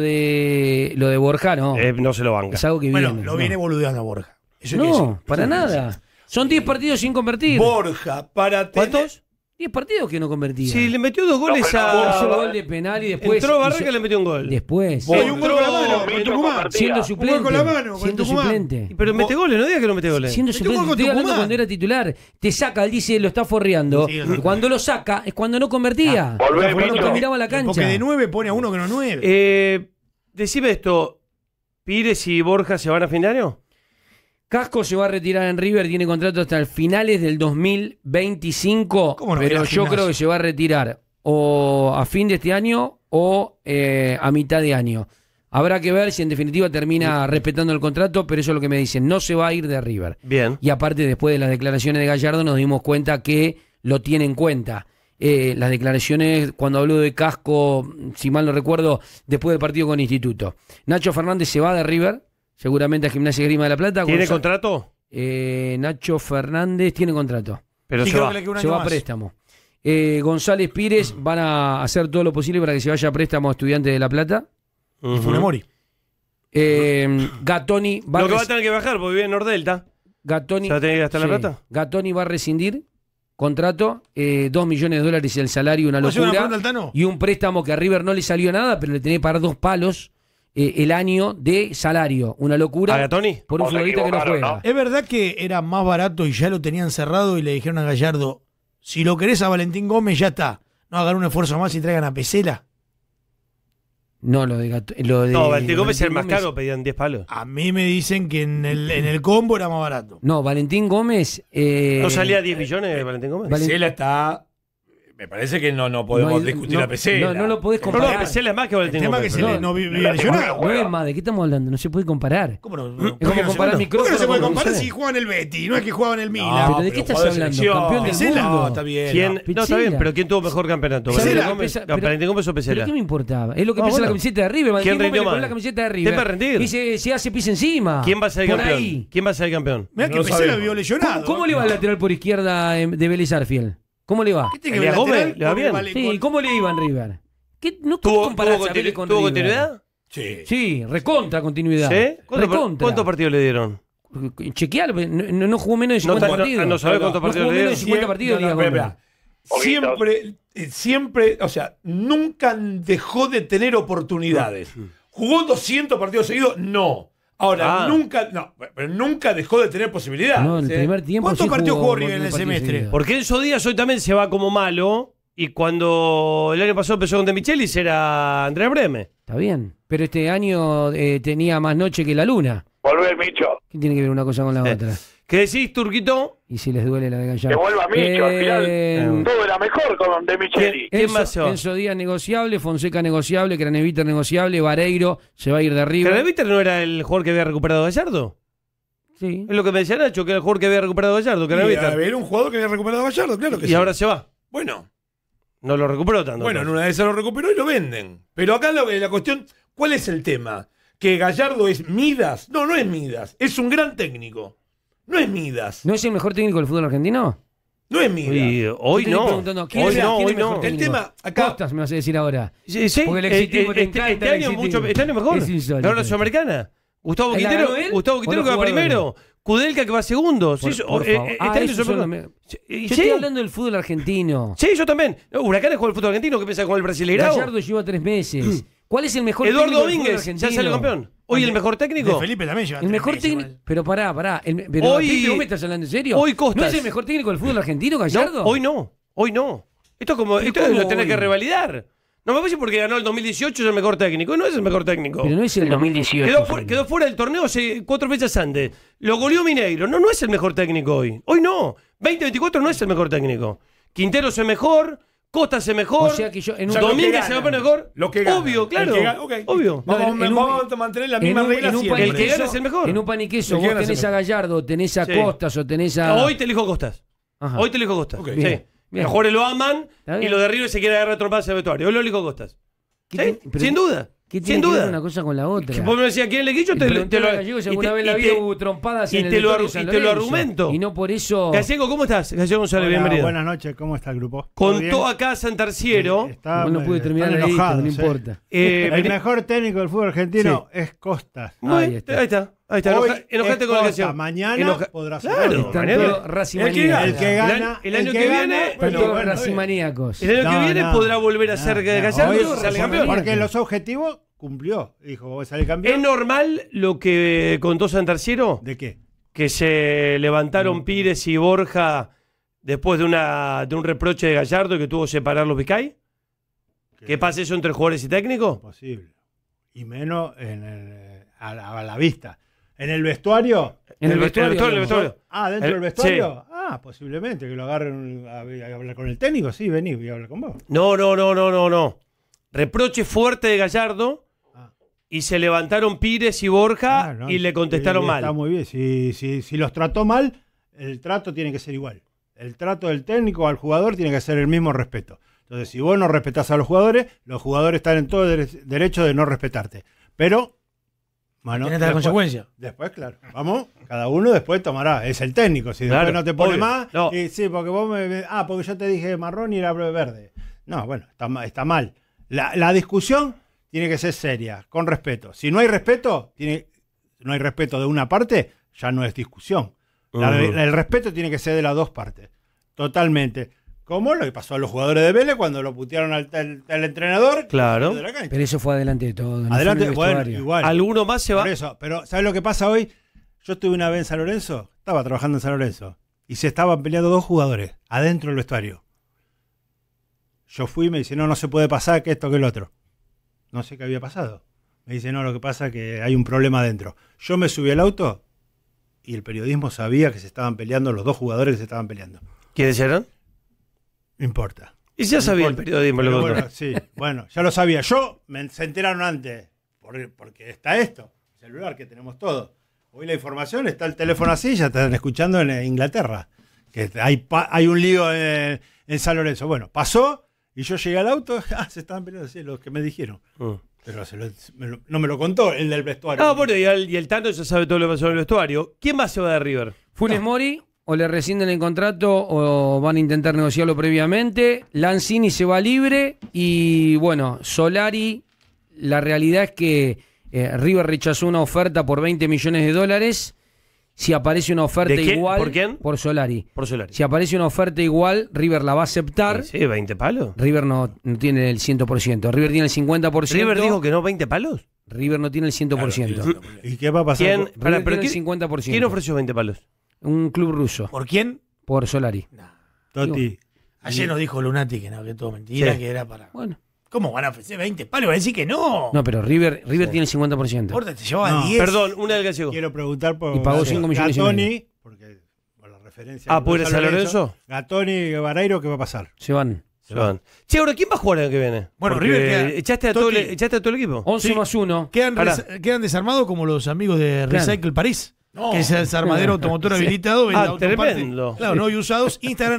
de Borja no. No se lo banca. Es algo que Bueno, viene. lo no. viene boludeando a Borja. Eso hay que No, decir. para nada. Son 10 partidos sin convertir. Borja, para tener... ¿Cuántos? 10 partidos que no convertía. Sí, le metió 2 goles pero- a. Hizo gol de penal y después. Entró Barraca hizo- y le metió un gol. Después. Hay un gol con la mano, con Entró- Tucumán. Siendo Un suplente. gol con la mano, con siendo Tucumán. suplente. Pero mete goles, no digas que no mete goles. Siendo Metió suplente. gol con Estoy hablando Tucumán. cuando era titular. Te saca, él dice, lo está forreando. Sí, Y cuando lo saca es cuando no convertía. Volvé, cuando Micho. te miraba la cancha. Porque de 9 pone a uno que no es 9. Decime esto. ¿Pires y Borja se van a fin de año? Casco se va a retirar en River, tiene contrato hasta el finales del 2025, ¿Cómo no pero irá al yo gimnasio? creo que se va a retirar o a fin de este año o a mitad de año. Habrá que ver si en definitiva termina respetando el contrato, pero eso es lo que me dicen, no se va a ir de River. Bien. Y aparte, después de las declaraciones de Gallardo, nos dimos cuenta que lo tiene en cuenta. Las declaraciones, cuando habló de Casco, si mal no recuerdo, después del partido con Instituto. Nacho Fernández se va de River, seguramente a Gimnasia y Esgrima de la Plata. ¿Tiene Gonzalo- contrato? Nacho Fernández tiene contrato. Pero Sí, se creo va. que le queda un Se año va a más. préstamo. González Pires van a hacer todo lo posible para que se vaya a préstamo a Estudiantes de La Plata. Ujú. Funemori. Gattoni va Lo que va a res- tener que bajar porque vive en Nordelta. Gattoni, ¿Se va a tener que gastar la plata? Gattoni va a rescindir contrato, $2 millones el salario, una ¿Puedo hacer una locura. pregunta al Tano? Y un préstamo que a River no le salió nada, pero le tenía que pagar 2 palos el año de salario. Una locura ¿A Gattoni? por un O se futbolista que no equivocaron, juega. ¿no? ¿Es verdad que era más barato y ya lo tenían cerrado y le dijeron a Gallardo, si lo querés a Valentín Gómez ya está, no hagan un esfuerzo más y traigan a Pesela? No, lo de No, Valentín Gómez era el más Gómez. caro, pedían 10 palos. A mí me dicen que en el combo era más barato. No, Valentín Gómez. ¿No salía 10 millones de Valentín Gómez? Pesela está. Me parece que no podemos discutir a Pesela. No lo podés No, comparar. Pesela es más que El Valentín tema Gómez. que se le no vive lesionado. No es más, ¿de qué estamos hablando? No se puede comparar. ¿Cómo no? Es como ¿Por qué no comparar se- micrófono ¿Por qué no se puede con comparar González? si jugaba en el Betis? No es que jugaba en el No, Milan. ¿Pero de qué estás jugador de hablando? selección. Campeón del Pesela. mundo. No, está bien. ¿Quién? no. No, está bien, Pesela. pero ¿quién tuvo mejor campeonato? Pesela, ¿Valentín Gómez, pero- Valentín Gómez o ¿Pero Pesela? qué me importaba? Es lo que No, piensa bueno. la camiseta de River. ¿Quién Valentín Gómez rindió le pone más? la camiseta de River. Te va a rendir. Y se hace pis encima. ¿Quién va a ser Por campeón? ahí. ¿Quién va a ser campeón? Mirá que No Pesela sabemos. vio lesionado. ¿Cómo le va el lateral por izquierda de Vélez Arfiel? ¿Cómo le va? ¿Qué tiene que Elías ver Gómez? lateral? ¿Le va bien? Vale, Sí, con- ¿cómo le iba en River? ¿Qué? No ¿Tuvo comparás a Vélez con River. continuidad? Sí. Sí, recontra continuidad. ¿Sí? Recontra. ¿Cuántos partidos le dieron? Chequealo, no jugó menos de No, 50 no, partidos. no sabés cuántos No partidos jugó le menos de dieron. 50 partidos, No, no, Elías espera, Gómez. espera. Siempre, o sea, nunca dejó de tener oportunidades. ¿Jugó 200 partidos seguidos? No. Ahora, pero nunca dejó de tener posibilidades. No, en el primer tiempo ¿Cuántos sí partidos jugó jugó River en el partidos semestre? seguidos. Porque Enzo Díaz hoy también se va como malo. Y cuando el año pasado empezó con De Michelis era Andrea Breme. Está bien. Pero este año tenía más noche que la luna. Volvé, Micho. ¿Qué tiene que ver una cosa con la otra? ¿Qué decís, Turquito? Y si les duele la de Gallardo. Que vuelva Micho. Al Eh, final todo era mejor con De Micheli. ¿Quién más se va? Enzo Díaz negociable, Fonseca negociable, Craneviter negociable, Vareiro se va a ir de River. ¿Craneviter no era el jugador que había recuperado Gallardo? Sí. Es lo que me decía Nacho, que era el jugador que había recuperado Gallardo, Y, Craneviter. era un jugador que había recuperado a Gallardo, claro que Y sí. ahora se va. Bueno, No lo recuperó tanto. bueno, en entonces. una de esas lo recuperó y lo venden. Pero acá la cuestión, ¿cuál es el tema? ¿Que Gallardo es Midas? No, no es Midas. Es un gran técnico. No es Midas. ¿No es el mejor técnico del fútbol argentino? No es Midas. Y hoy Yo te estoy no. preguntando, ¿quién Hoy es- no, quién hoy es mejor no. técnico? El tema, acá- Costas me vas a decir ahora. Sí, sí. Porque el exitivo te encanta, este el año exitivo. este año mejor. Es insólito. Ganó la Sudamericana. Gustavo ¿La Quintero, ganó él? Gustavo ¿O Quintero los que va jugadores? primero. Kudelka que va segundo. Por Sí, favor. este año esos se son fue- los me- Sí, Yo sí. estoy hablando del fútbol argentino. Sí, yo también. Huracanes juega el fútbol argentino. ¿Qué piensa con el Brasileirao? Gallardo lleva 3 meses. ¿Cuál es el mejor Eduardo técnico del fútbol Domínguez ya argentino? salió campeón. Hoy el mejor De técnico. Felipe también lleva El 3 mejor meses técnico. igual. Pero pará. Pero Hoy- Pipe, ¿vos me estás hablando en serio? hoy Costas. ¿No es el mejor técnico del fútbol argentino, Gallardo? No, hoy no. Hoy no. Esto es como ¿Pero esto cómo lo tenés hoy? que revalidar. No me parece porque ganó el 2018 es el mejor técnico. No es el mejor técnico. Pero no es el 2018. Quedó fuera del torneo hace 4 fechas antes. Lo goleó Mineiro. No es el mejor técnico hoy. Hoy no. 2024 no es el mejor técnico. Quintero es el mejor. Costas es mejor. O sea que yo en O un sea, lo que Domínguez se va a poner mejor. Lo que gana. Obvio, claro. El que gana, ok. Obvio. No, Vamos, en un- vamos a mantener la misma en un- regla en un siempre. El que gana es el mejor. En un pan y queso, El que vos gana es tenés el a mejor. Gallardo, tenés a Sí. Costas o tenés a. Hoy te elijo Costas. Ajá. Hoy te elijo Costas. Ok. Sí. Bien. Los jugadores lo aman Está y bien. los de River se quieren agarrar trompadas en el vestuario. Hoy lo elijo Costas. ¿Qué ¿Sí? tiene- pero Sin duda. ¿Qué tiene Sin que ver duda. una cosa con la otra? Que vos me decías quién elegí, yo Y te pregunté lo a Gallego si alguna vez la vida hubo trompadas y en el te lo Victoria argu- San y te lo Lorenzo. argumento. Y no por eso. Gallego, ¿cómo estás? Gallego González, Hola, bienvenido. buenas noches, ¿cómo está el grupo? ¿Todo bien? Contó acá Santarciero. Igual no pude terminar la lista, no importa. El vení- mejor técnico del fútbol argentino es Costas. Muy- Ahí está. ahí está. Hoy Enojate es con el Costa, Gallego. mañana podrá ser Claro, otro. Están mañana. todos racimaníacos. El que gana. El que gana, el año el que gana, viene- Están pero todos bueno, racimaníacos. El año que viene no. podrá volver a ser Gallardo Hoy y sale campeón. Racimaníaco. Porque los objetivos cumplió. Dijo, voy a salir ¿Es campeón. normal lo que contó Santarciero? ¿De qué? Que se levantaron Pires y Borja después de un reproche de Gallardo y que tuvo que separar los Vizcay. ¿Qué pasa eso entre jugadores y técnicos? Imposible. Y menos a la vista. En el vestuario. En el vestuario. en el vestuario. Ah, dentro El- del vestuario. Ah, posiblemente. Que lo agarren a hablar con el técnico. Sí, vení, voy a hablar con vos. No. Reproche fuerte de Gallardo Ah. y se levantaron Pires y Borja Ah, no, y le contestaron sí, mal. Está muy bien. Si los trató mal, el trato tiene que ser igual. El trato del técnico al jugador tiene que ser el mismo respeto. Entonces, si vos no respetás a los jugadores están en todo derecho de no respetarte. Pero, bueno, Tenés la consecuencia. después, claro, vamos, cada uno después tomará. Es el técnico. Si después Claro, no te pone obvio. más, No. y sí, porque vos porque yo te dije marrón y era verde. No, bueno, está mal. La discusión tiene que ser seria, con respeto. Si no hay respeto, no hay respeto de una parte, ya no es discusión. El respeto tiene que ser de las dos partes. Totalmente. Como lo que pasó a los jugadores de Vélez cuando lo putearon al entrenador. Claro. de la cancha. Pero eso fue adelante de todo. no fue Adelante, en el bueno, vestuario. igual. ¿Alguno más se va? Por eso, pero ¿sabes lo que pasa hoy? Yo estuve una vez en San Lorenzo, estaba trabajando en San Lorenzo, y se estaban peleando dos jugadores adentro del vestuario. Yo fui y me dice, no se puede pasar, que esto, que el otro. no sé qué había pasado. Me dice, no, lo que pasa es que hay un problema adentro. Yo me subí al auto y el periodismo sabía que se estaban peleando, los dos jugadores que se estaban peleando. ¿Quiénes eran? No importa. Y ya sabía el periodismo. Pero lo bueno, contó. sí, bueno, ya lo sabía. Se enteraron antes, porque está esto, celular que tenemos todo. Hoy la información, está el teléfono así, ya están escuchando en Inglaterra, que hay un lío en San Lorenzo. Bueno, pasó y yo llegué al auto, se estaban peleando, sí, los que me dijeron. Pero no me lo contó el del vestuario. Ah, bueno, y el Tano ya sabe todo lo que pasó en el vestuario. ¿Quién más se va de River? Funes Mori, o le rescinden el contrato o van a intentar negociarlo previamente. Lanzini se va libre y bueno, Solari, la realidad es que River rechazó una oferta por $20 millones. Si aparece una oferta ¿De quién? igual... ¿Por quién? Por Solari. Por Solari. Si aparece una oferta igual, River la va a aceptar. Sí, 20 palos. River no tiene el 100%. River tiene el 50%. ¿River dijo que no 20 palos? River no tiene el 100%. ¿Y qué va a pasar? ¿Quién? River Pero tiene el 50%. ¿Quién ofreció 20 palos? Un club ruso. ¿Por quién? Por Solari. Toti. Ayer nos dijo Lunati que no, que todo mentira, Sí. que era para. Bueno. ¿Cómo van a ofrecer 20 palos? Va a decir que no. No, pero River tiene el 50%. Importa, te llevaba No. 10. Perdón, una del gallego. Quiero preguntar por Y pagó 5 millones y Gatoni, medio. porque por la referencia. Ah, ¿puede ir a San Lorenzo? Gatoni y Vareiro, ¿qué va a pasar? Se van. Se van. Che, ahora, ¿quién va a jugar el año que viene? Bueno, Porque River queda- echaste a todo el equipo. 11 Sí. más 1. Quedan desarmados como los amigos de Claro. Recycle París. Que es el desarmadero automotor habilitado. vende Ah, autopartes. tremendo. Claro, no y usados. Instagram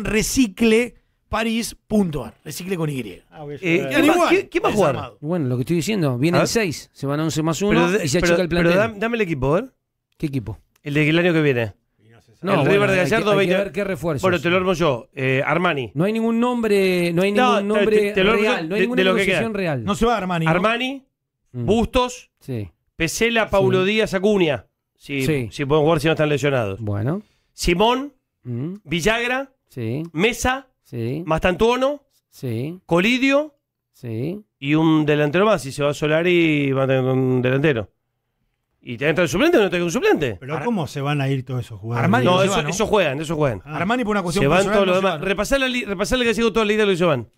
recicleparis.ar. Recicle con Y. ¿Quién Quedan va- igual, quién va a jugar? desarmados. Bueno, lo que estoy diciendo, A vienen ver. 6. Se van a 11 más 1 Pero, y se achica el plantel. dame el equipo, a ver. ¿Qué equipo? El del año que viene. No, el River de hay que- Gallardo, hay que 20. ver qué refuerzos. Bueno, te lo armo yo. Armani. No hay ningún nombre, no hay No, ningún nombre te lo armo yo real, no hay de- ninguna de lo que negociación queda. real. No se va a Armani. ¿no? Armani, Mm. Bustos, Sí. Pesela, Paulo Sí. Díaz, Acuña. Si Sí. pueden jugar si no están lesionados. Bueno. Simón, Mm. Villagra, Sí. Mesa, Sí. Mastantuono, Sí. Colidio Sí. y un delantero más. Si se va a Solari, va a tener un delantero. ¿Y te entra el suplente o no te un suplente? Pero ¿cómo se van a ir todos esos jugadores? Armani No, no se eso, va, ¿no? eso juegan, eso juegan. Armani por una cuestión Se van personal, todos no los se va, demás. ¿no? Repasale que ha sido toda la idea de lo que se van.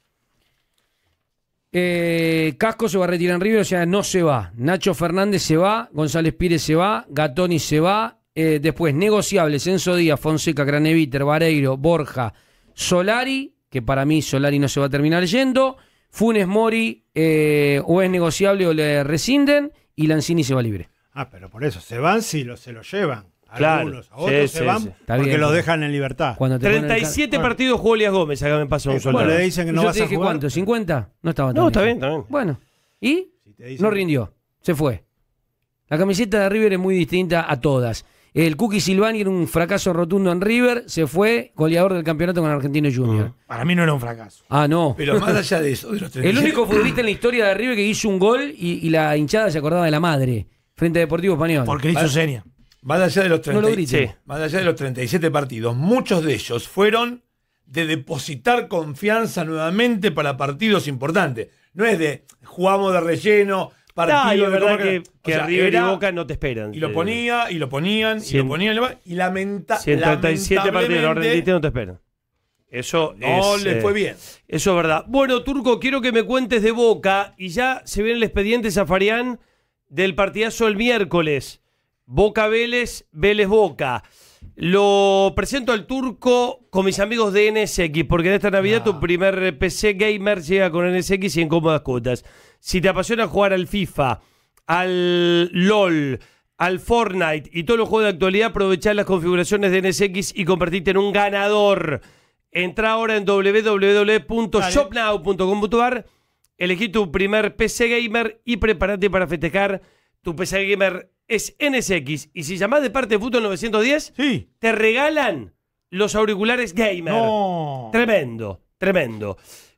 Casco se va a retirar en River, o sea, no se va. Nacho Fernández se va, González Pires se va, Gatoni se va. Después, negociables, Enzo Díaz, Fonseca, Craneviter, Vareiro, Borja, Solari, que para mí Solari no se va a terminar yendo. Funes Mori, o es negociable o le rescinden, y Lanzini se va libre. Ah, pero por eso, se van si se lo llevan. Claro. Algunos, a otros Sí, se van sí. Está porque bien, los pero- dejan en libertad. Cuando te ponen el 37 bueno, partidos jugó Elías Gómez. Acá me pasa un ¿Cómo soldado. le dicen que no yo vas te a dije jugar? cuánto, ¿50? No estaba tan No, está bien. bien, está bien. Bueno, ¿y? Si te dicen- No rindió, se fue. La camiseta de River es muy distinta a todas. El Cookie Silvani era un fracaso rotundo en River, se fue goleador del campeonato con Argentino Junior. Para mí no era un fracaso. Ah, no. Pero más allá de eso, de los El 37 único futbolista en la historia de River que hizo un gol y la hinchada se acordaba de la madre frente a Deportivo Español. Porque le hizo seña. Más allá de los No lo 30 griten. Sí. más allá de los 37 partidos, muchos de ellos fueron de depositar confianza nuevamente para partidos importantes. No es de jugamos de relleno, Ah, y partidos es de verdad Copa- que o sea, River era- y Boca no te esperan. y lo ponía, y lo ponían, y Cien- lo ponían, y Si en 37 partidos no rendiste, lamentablemente no te esperan. Eso no es, le fue bien. Eso es verdad. Bueno, Turco, quiero que me cuentes de Boca y ya se viene el expediente Zafarian del partidazo el miércoles. Boca Vélez, Vélez Boca. Lo presento al Turco con mis amigos de NSX, porque en esta Navidad tu primer PC gamer llega con NSX y en cómodas cuotas. Si te apasiona jugar al FIFA, al LOL, al Fortnite y todos los juegos de actualidad, aprovechá las configuraciones de NSX y convertirte en un ganador. Entra ahora en www.shopnow.com.ar, elegí tu primer PC gamer y prepárate para festejar. Tu PC gamer es NSX. Y si llamás de parte de Fútbol 910, Sí. te regalan los auriculares gamer. No. Tremendo, tremendo.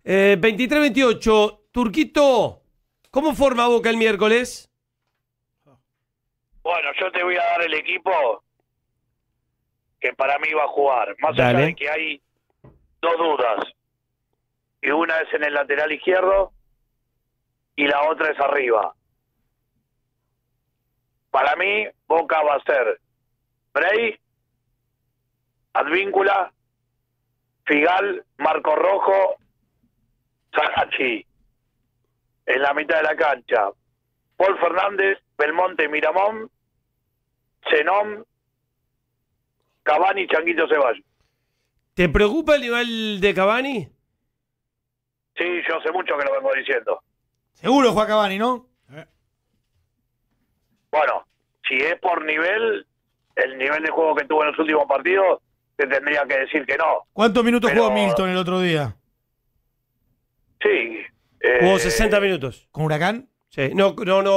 23-28, Turquito, ¿cómo forma Boca el miércoles? Bueno, yo te voy a dar el equipo que para mí va a jugar. Más Dale. allá de que hay dos dudas. Y una es en el lateral izquierdo y la otra es arriba. Para mí, Boca va a ser Bray, Advíncula, Figal, Marco Rojo, Sarachi. en la mitad de la cancha, Paul Fernández, Belmonte, Miramón, Zenón, Cavani, Changuito Ceballos. ¿Te preocupa el nivel de Cavani? Sí, yo hace mucho que lo vengo diciendo. Seguro juega Cavani, ¿no? Bueno, si es por nivel, el nivel de juego que tuvo en los últimos partidos, te tendría que decir que no. ¿Cuántos minutos Pero- jugó Milton el otro día? Sí. Jugó 60 minutos. ¿Con Huracán? Sí. No,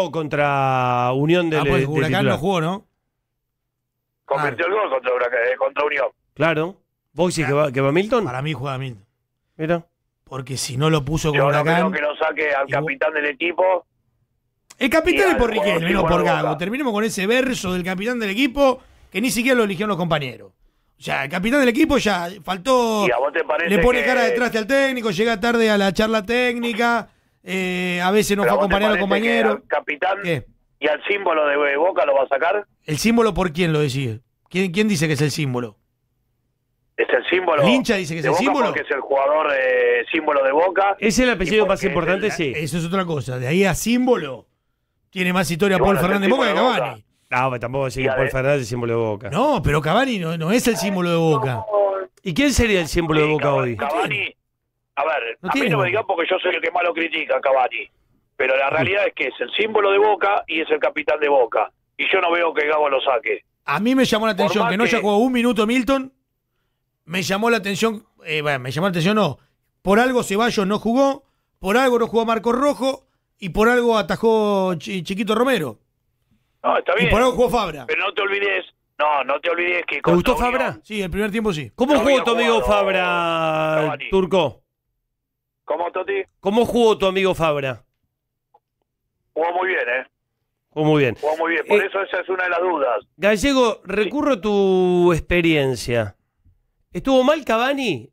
contra Unión de Pues de Huracán titular. no jugó, ¿no? Convirtió el gol contra Unión. Claro. ¿Vos decís que va Milton? Para mí juega Milton. Mira. Porque si no lo puso con Yo no Huracán... creo que lo saque al capitán del equipo. El capitán Y es por al jugador Riquelme, no sí por juega Gago. Boca. Terminemos con ese verso del capitán del equipo que ni siquiera lo eligieron los compañeros. O sea, el capitán del equipo ya faltó... ¿Y a vos te parece Le pone que- cara detrás al técnico, llega tarde a la charla técnica, a veces no fue ¿Pero a a vos te acompañar a los parece compañeros. que al capitán ¿Qué? y al símbolo de Boca lo va a sacar? ¿El símbolo por quién lo decide? ¿Quién dice que es el símbolo? Es el símbolo. ¿El hincha dice que es de el Boca símbolo? Porque es el jugador símbolo de Boca. ¿Es el apellido Y más porque importante? es Sí. Eso es otra cosa. De ahí a símbolo, tiene más historia Y Paul bueno, es el Fernández Boca que símbolo de Cavani. No, pero tampoco decir Y que a Paul ver. Fernández es el símbolo de Boca. No, pero Cavani no es el símbolo de Boca. ¿Y quién sería el símbolo de Sí, Boca hoy? Cavani, a ver, No a mí tiene no me Boca. digan porque yo soy el que más lo critica, Cavani. Pero la realidad es que es el símbolo de Boca y es el capitán de Boca. Y yo no veo que Gago lo saque. A mí me llamó la atención más que no haya que- jugado un minuto Milton. Me llamó la atención, no. Por algo Ceballos no jugó, por algo no jugó Marcos Rojo y por algo atajó Chiquito Romero. No, está Y bien. por algo jugó Fabra. Pero no te olvides que... ¿Te gustó contra Unión- Fabra? Sí, el primer tiempo sí. ¿Cómo No jugó había tu amigo jugado Fabra, Cavani. Turco? ¿Cómo, Toti? ¿Cómo jugó tu amigo Fabra? Jugó muy bien, Jugó muy bien. Jugó muy bien. Por Eh, eso esa es una de las dudas. Gallego, recurro a tu experiencia. ¿Estuvo mal Cavani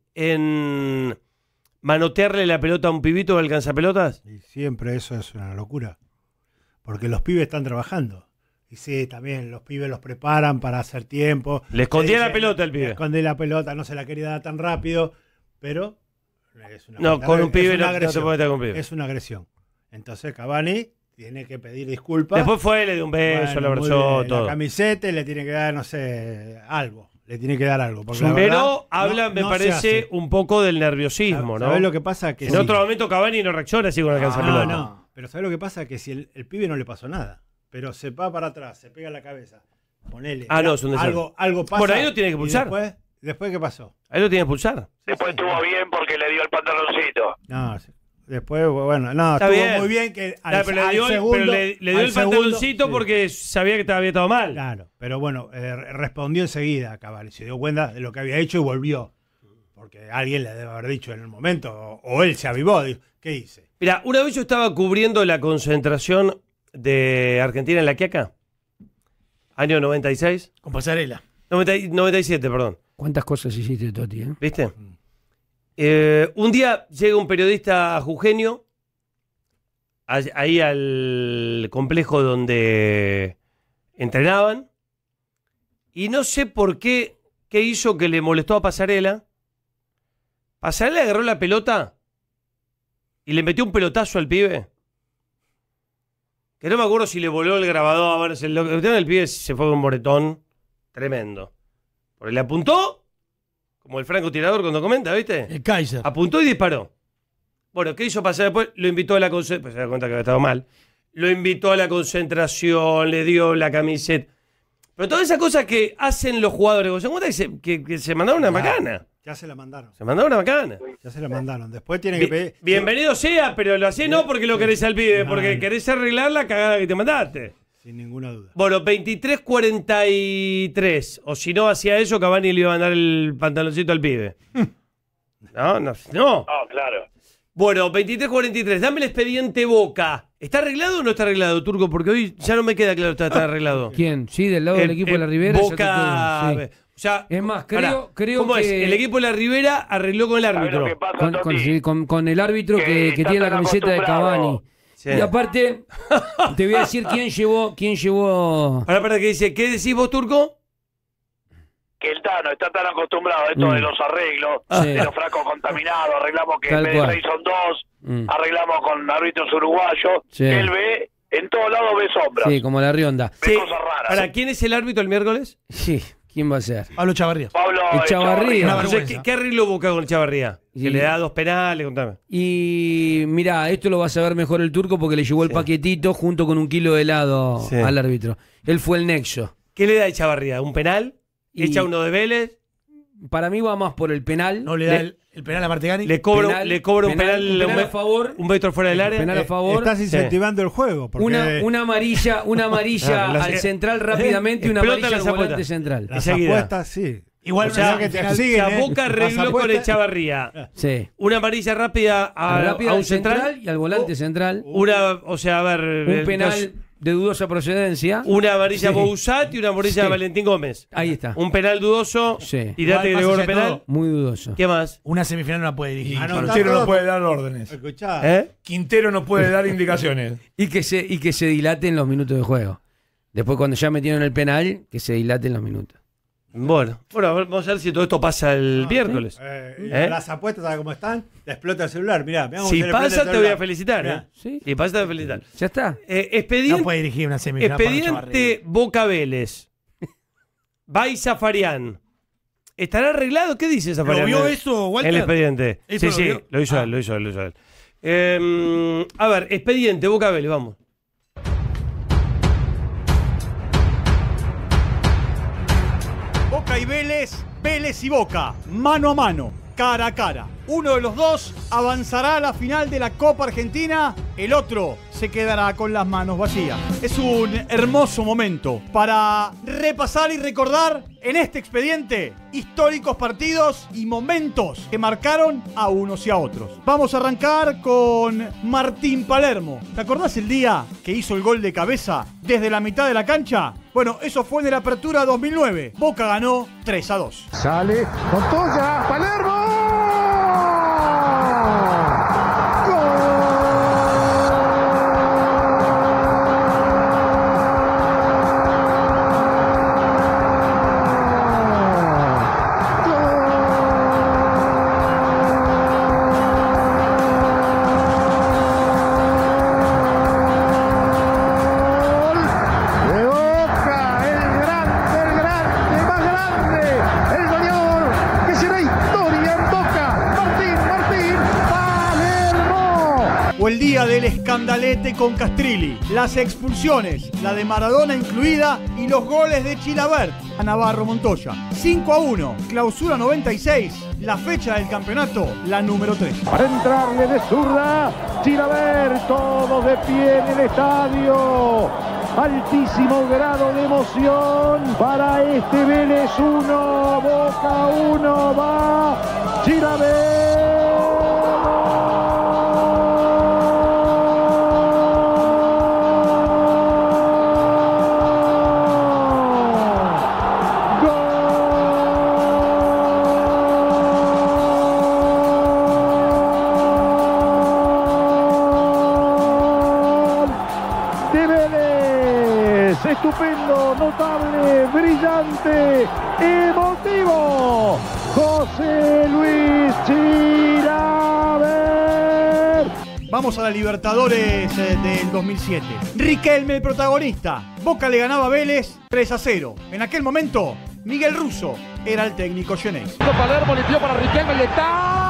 en manotearle la pelota a un pibito que alcanza pelotas? Y siempre eso es una locura. Porque los pibes están trabajando. Y sí, también los pibes los preparan para hacer tiempo. Le escondía Se la dice, pelota al le pibe. escondí la pelota, no se la quería dar tan rápido. Pero es una No, con un es pibe una no te agresión. puedes meter con un pibe. Es una agresión. Entonces Cavani tiene que pedir disculpas. Después fue, le dio un beso, Bueno, le muy abrazó, bien. todo. La camiseta le tiene que dar, no sé, algo. Le tiene que dar algo. Porque la Pero verdad, habla, no- me no se parece, hace. un poco del nerviosismo, ¿no? ¿Sabés lo que pasa? Que En sí. otro momento Cavani no reacciona así con alcanza No, pelota. no. Pero ¿sabes lo que pasa? Que si el pibe no le pasó nada, pero se va para atrás, se pega la cabeza, ponele. Ah, no, es un desastre. algo pasa. Por ahí lo tiene que y expulsar. Después ¿qué pasó? Ahí lo tiene que expulsar. Después estuvo bien porque le dio el pantaloncito. No, después, bueno, no, Está estuvo bien. muy bien que Claro, pero le dio, segundo, le dio al el segundo, pantaloncito sí. porque sabía que había estado mal. Claro, pero bueno, respondió enseguida Cavani, se dio cuenta de lo que había hecho y volvió. Porque alguien le debe haber dicho en el momento, o él se avivó, dijo, ¿qué hice? Mira, una vez yo estaba cubriendo la concentración de Argentina en La Quiaca, año 96, Con Pasarela. 97, perdón, ¿Cuántas cosas hiciste, Toti? ¿viste? Un día llega un periodista jujeño ahí al complejo donde entrenaban y no sé por qué hizo que le molestó a Pasarela. Pasarela agarró la pelota y le metió un pelotazo al pibe. Que no me acuerdo si le voló el grabador. A ver, el pibe se fue con un moretón tremendo. Porque le apuntó, como el francotirador cuando comenta, ¿viste? El Kaiser. Apuntó y disparó. Bueno, ¿qué hizo pasar después? Lo invitó a la concentración. Pues se da cuenta que había estado mal. Lo invitó a la concentración, le dio la camiseta. Pero todas esas cosas que hacen los jugadores, ¿se dan cuenta que se mandaron una macana? Ya se la mandaron. Se mandaron una macana. Ya se la mandaron. Después tiene que pedir. Bienvenido sea, pero lo hacés no porque lo querés al pibe, No, porque no. querés arreglar la cagada que te mandaste. Sin ninguna duda. Bueno, 23-43. O si no hacía eso, Cavani le iba a mandar el pantaloncito al pibe. No. No, claro. Bueno, 23-43. Dame el expediente Boca. ¿Está arreglado o no está arreglado, Turco? Porque hoy ya no me queda claro si está arreglado. ¿Quién? Sí, del lado del equipo de la Ribera. ya Boca. está todo, sí. O sea, Es más, pará, creo ¿cómo que- es? El equipo de la Ribera arregló con el ¿Sabes árbitro. lo que pasa, Con, Toti? con el árbitro Que que está tiene la tan camiseta de acostumbrado. Cavani. Sí. Y aparte, te voy a decir quién llevó. Ahora, para que dice, ¿qué decís vos, Turco? Que el Tano está tan acostumbrado a esto de los arreglos, Sí. de los frascos contaminados, arreglamos que Tal en vez de cual. 6 son 2, arreglamos con árbitros uruguayos. Sí. Él ve, en todos lados ve sombras. Sí, como la Rionda. Ve cosas raras. Ahora, ¿quién es el árbitro el miércoles? Sí, ¿quién va a ser? Pablo Chavarría. Pablo El Chavarría. Una Entonces, vergüenza. ¿qué arreglo Boca con el Chavarría? Sí. Que le da 2 penales, contame. Y mirá, esto lo va a saber mejor el turco porque le llevó el paquetito junto con 1 kilo de helado Sí. al árbitro. Él fue el nexo. ¿Qué le da el Chavarría? ¿Un penal? Y- ¿Echa uno de Vélez? Para mí va más por el penal. No le da el penal a Martegani. ¿Le cobra un un penal a favor. un metro fuera del área? Penal a favor. Estás incentivando el juego. Porque Una amarilla Claro, las- al central rápidamente y una explotan amarilla al las volante apuestas. central. las enseguida. apuestas, sí. Igual O sea, que te penal- siguen, O sea, Boca Las arregló con el apuestas- Chavarría. Sí. Una amarilla rápida a Rápida un al central. central y al volante central. Una, o sea, a ver. Un penal de dudosa procedencia. Una amarilla a Sí. Bouzat y una amarilla a Sí. Valentín Gómez. Ahí está. Un penal dudoso. Sí. Y date Igual, que más cobra allá de penal. todo, Muy dudoso. ¿Qué más? Una semifinal no la puede dirigir. Anotá Quintero todo. no puede dar órdenes. Escuchá. ¿Eh? Quintero no puede dar indicaciones. Y que se dilaten los minutos de juego. Después cuando ya metieron el penal, que se dilaten los minutos. Bueno, a ver, vamos a ver si todo esto pasa el miércoles. Las apuestas, ¿sabes cómo están? Te explota el celular. Mirá, mirá cómo Si se le prende pasa, el te voy a celular. felicitar. Mirá. ¿eh? Sí. Si pasa, te voy a felicitar. Ya está. Expediente, No puede dirigir una semifinal. para Chavarría. expediente Boca Vélez. Vai Zafarian. ¿Estará arreglado? ¿Qué dice Zafarian? ¿Lo vio eso, Walter? El expediente. ¿Eso Sí, lo sí, vio? lo hizo él, lo hizo él. A ver, expediente Boca Vélez, vamos. Boca y Vélez, Vélez y Boca, mano a mano, cara a cara. Uno de los dos avanzará a la final de la Copa Argentina, el otro se quedará con las manos vacías. Es un hermoso momento para repasar y recordar en este expediente históricos partidos y momentos que marcaron a unos y a otros. Vamos a arrancar con Martín Palermo. ¿Te acordás el día que hizo el gol de cabeza desde la mitad de la cancha? Bueno, eso fue en la Apertura 2009. Boca ganó 3-2. Sale Montoya, Palermo. De Boca, el grande, más grande, el goleador que será historia en Boca, Martín Palermo. O el día del escandalete con Castrilli, las expulsiones, la de Maradona incluida y los goles de Chilavert a Navarro Montoya. 5-1, clausura 96, la fecha del campeonato, la número 3. Para entrarle de zurda, Chilavert, todos de pie en el estadio. Altísimo grado de emoción para este Vélez 1, Boca 1, va Chilavert. De Vélez, estupendo, notable, brillante, emotivo, José Luis Chilavert. Vamos a la Libertadores del 2007. Riquelme el protagonista. Boca le ganaba a Vélez 3-0. En aquel momento, Miguel Russo era el técnico Xeneize. Palermo limpió para Riquelme y está.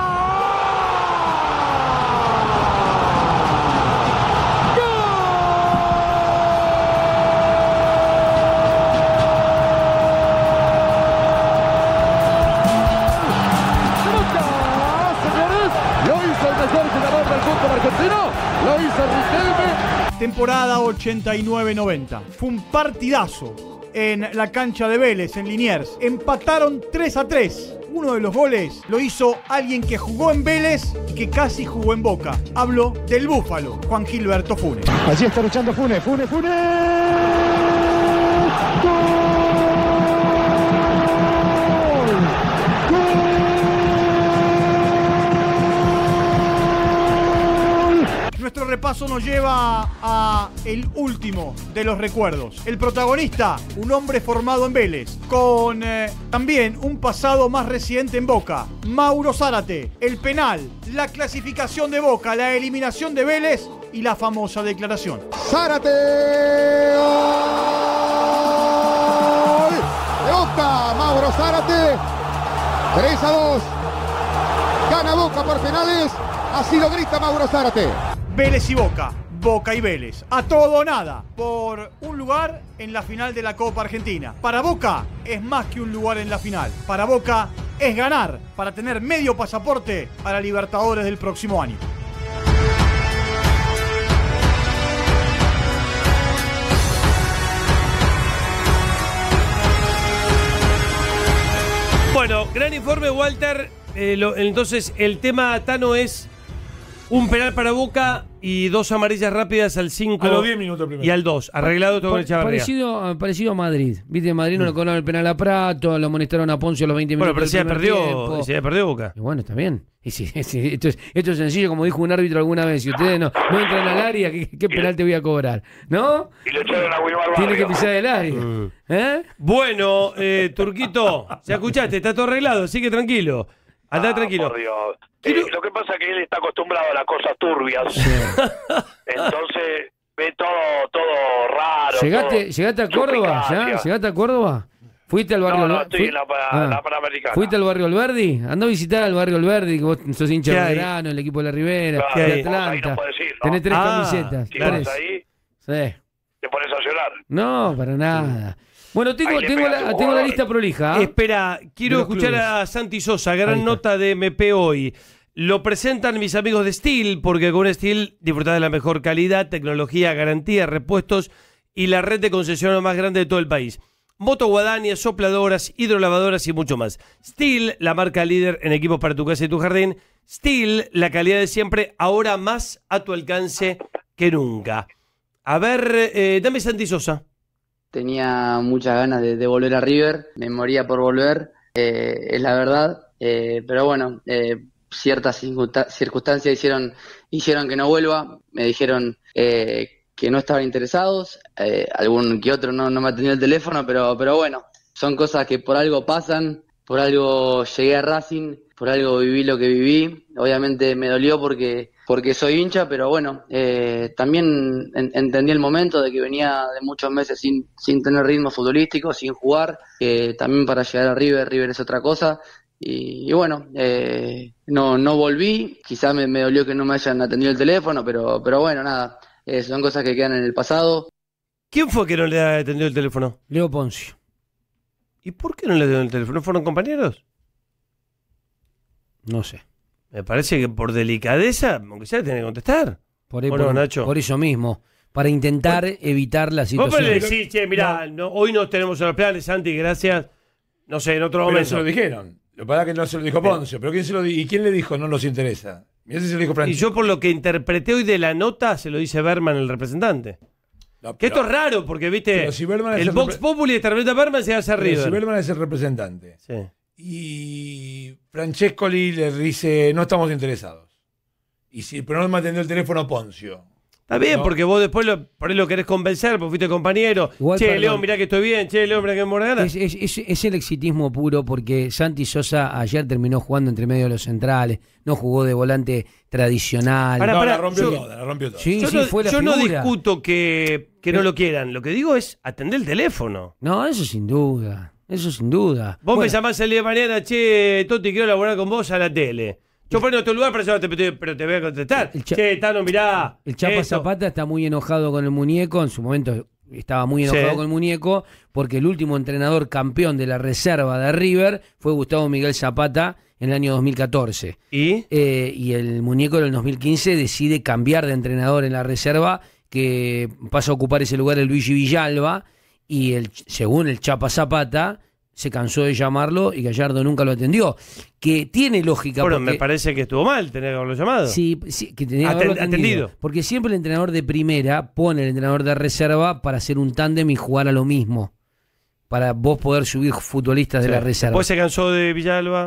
Lo hizo el mejor jugador del fútbol argentino, lo hizo Riquelme. Temporada 89-90. Fue un partidazo en la cancha de Vélez, en Liniers. Empataron 3-3. Uno de los goles lo hizo alguien que jugó en Vélez y que casi jugó en Boca. Hablo del Búfalo, Juan Gilberto Funes. Allí está luchando Funes. ¡Gol! Nuestro repaso paso nos lleva a el último de los recuerdos. El protagonista, un hombre formado en Vélez, con también un pasado más reciente en Boca. Mauro Zárate, el penal, la clasificación de Boca, la eliminación de Vélez y la famosa declaración. Zárate. ¡Gol! De Boca, Mauro Zárate. 3-2. Gana Boca por penales. Así lo grita Mauro Zárate. Vélez y Boca, Boca y Vélez. A todo o nada, por un lugar en la final de la Copa Argentina. Para Boca es más que un lugar en la final. Para Boca es ganar para tener medio pasaporte a la Libertadores del próximo año. Bueno, gran informe, Walter. Entonces, el tema, Tano, es un penal para Boca y 2 amarillas rápidas al 5. A los 10 minutos primero. Y al 2. Arreglado todo con el Chavarría. Parecido a Madrid. Viste, en Madrid no le cobraron el penal a Prato, lo amonestaron a Poncio a los 20 minutos. Bueno, pero se ya perdió Boca. Y bueno, está bien. Y si, esto es sencillo, como dijo un árbitro alguna vez. Si ustedes no entran al área, ¿qué penal te voy a cobrar? ¿No? Y le echaron a Wilmar Tiene que Barrio. pisar el área. Bueno, Turquito, ya escuchaste, está todo arreglado, así que tranquilo. Andá tranquilo. Por Dios. Lo que pasa es que él está acostumbrado a las cosas turbias. Entonces ve todo raro. ¿Llegaste a Córdoba? ¿Ya? ¿Llegaste a Córdoba? ¿Fuiste al barrio? No, estoy en la Panamericana. ¿Fuiste al barrio Alberdi? Andá a visitar al barrio Alberdi, que vos sos hincha de Verano, el equipo de la Ribera, Claro, de Atlanta. ahí no podés ir, ¿no? Tenés 3 camisetas. Si vas 3. ahí, Sí. te pones a llorar. No, para nada. Bueno, tengo Ahí le pega a tu la jugador. lista prolija. ¿Ah? Espera, quiero De los escuchar clubes. a Santi Sosa, Ahí gran está. nota de MP hoy. Lo presentan mis amigos de Steel, porque con Steel disfrutás de la mejor calidad, tecnología, garantía, repuestos y la red de concesionarios más grande de todo el país. Motoguadañas, sopladoras, hidrolavadoras y mucho más. Steel, la marca líder en equipos para tu casa y tu jardín. Steel, la calidad de siempre, ahora más a tu alcance que nunca. A ver, dame Santi Sosa. Tenía muchas ganas de volver a River, me moría por volver, es la verdad, pero bueno, ciertas circunstancias hicieron que no vuelva, me dijeron que no estaban interesados, algún que otro no me atendió el teléfono, pero bueno, son cosas que por algo pasan, por algo llegué a Racing, por algo viví lo que viví, obviamente me dolió porque soy hincha, pero bueno, también entendí el momento de que venía de muchos meses sin tener ritmo futbolístico, sin jugar, también para llegar a River es otra cosa, y bueno, no volví, quizás me dolió que no me hayan atendido el teléfono, pero bueno, nada, son cosas que quedan en el pasado. ¿Quién fue que no le atendió el teléfono? Leo Poncio. ¿Y por qué no le atendió el teléfono? ¿Fueron compañeros? No sé. Me parece que por delicadeza, aunque sea, tiene que contestar. Por eso mismo. Para intentar evitar la situación. Vos le decís, che, mirá, hoy no tenemos los planes, Santi, gracias. No sé, en otro Pero momento. se lo dijeron. Lo que pasa es que no se lo dijo Poncio. Pero ¿quién se lo ¿y quién le dijo no nos interesa? Mirá si se lo dijo Y Francisco. yo por lo que interpreté hoy de la nota, se lo dice Berman, el representante. No, Que pero- esto es raro, porque, viste, pero si Berman es el el Vox Populi interpreta a Berman se hace pero River. si Berman es el representante. Sí. Y Francescoli le dice no estamos interesados. Y si pero no me atendió el teléfono Poncio. Está bien, No. porque vos después por ahí lo querés convencer, porque fuiste compañero. Igual, Che, perdón. León, mirá que estoy bien. Che, León, mirá que me muero de ganas. Es el exitismo puro porque Santi Sosa ayer terminó jugando entre medio de los centrales, no jugó de volante tradicional. Pará, la rompió yo- toda, la rompió toda. Sí, Yo, no, fue la yo no figura. discuto que no lo quieran. Lo que digo es atender el teléfono. No, eso sin duda. Eso sin duda. Vos Bueno, me llamás el día de mañana, che, Toti, quiero laburar con vos a la tele. Yo pongo en tu lugar para llamarte, pero te voy a contestar. Che, Tano, mirá. El Chapa esto. Zapata está muy enojado con el muñeco. En su momento estaba muy enojado Sí. con el muñeco porque el último entrenador campeón de la reserva de River fue Gustavo Miguel Zapata en el año 2014. ¿Y? Y el muñeco en el 2015 decide cambiar de entrenador en la reserva, que pasa a ocupar ese lugar el Luigi Villalba, y según el Chapa Zapata se cansó de llamarlo y Gallardo nunca lo atendió. Que tiene lógica. Bueno, porque, me parece que estuvo mal tener que haberlo llamado. sí, que tenía que haberlo Atendido. Porque siempre el entrenador de primera pone al entrenador de reserva para hacer un tándem y jugar a lo mismo. Para vos poder subir futbolistas de Sí. la reserva. Después se cansó de Villalba.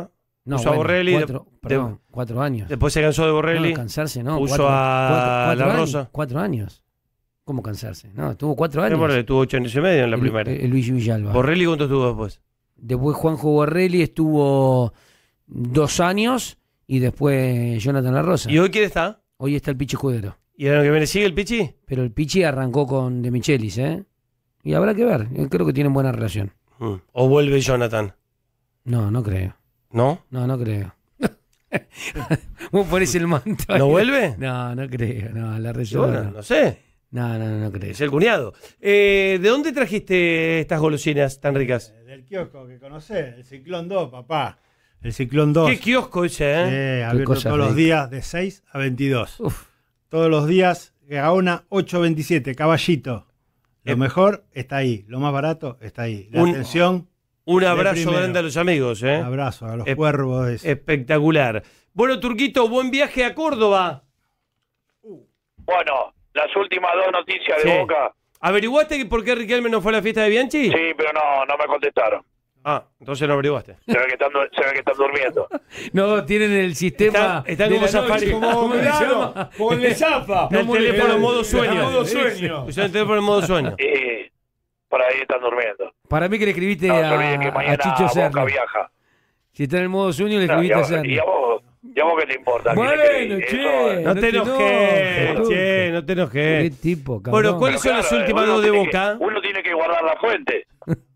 No, puso a Borrelli. 4 años. Después se cansó de Borrelli. No, cansarse, no. Puso a La Rosa. 4 años. ¿Cómo cansarse? No, tuvo 4 años. Borrelli tuvo 8 años y medio en la primera. Luis Villalba. ¿Borrelli cuánto estuvo después? Después Juanjo Borrelli estuvo 2 años y después Jonathan La Rosa. ¿Y hoy quién está? Hoy está el Pichi Escudero. ¿Y el año que viene sigue el Pichi? Pero el Pichi arrancó con De Michelis, ¿eh? Y habrá que ver. Yo creo que tienen buena relación. ¿O vuelve Jonathan? No, no creo. ¿No? No, no creo. Vos ponés el manto. ¿No vuelve? No, no creo. No, la reserva. No sé. No creo. Es el cuñado. ¿De dónde trajiste estas golosinas tan ricas? Del kiosco que conocés, el Ciclón 2, papá. El Ciclón 2. ¿Qué kiosco ese, eh? Abierto todos los días de 6 a 22. Uf. Todos los días, Gaona 827, Caballito. Lo mejor está ahí, lo más barato está ahí. La atención. Un abrazo grande a los amigos, ¿eh? Un abrazo a los cuervos. Espectacular. Bueno, Turquito, buen viaje a Córdoba. Bueno, las últimas 2 noticias de Boca. ¿Averiguaste por qué Riquelme no fue a la fiesta de Bianchi? Sí, pero no me contestaron. Ah, entonces no averiguaste. Se ve que están durmiendo. No, tienen el sistema. Están como Safari. Como le zapa. El teléfono en modo sueño. Usan el teléfono en modo sueño. Por ahí están durmiendo. Para mí que le escribiste a Chicho Serra. Boca viaja. Si está en el modo sueño, le escribiste a Serra. ¿Y a vos qué te importa? Bueno, che. No te enojes, no te enojes. Qué tipo, cabrón. Bueno, ¿cuáles son las últimas 2 de Boca? Uno tiene que guardar la fuente.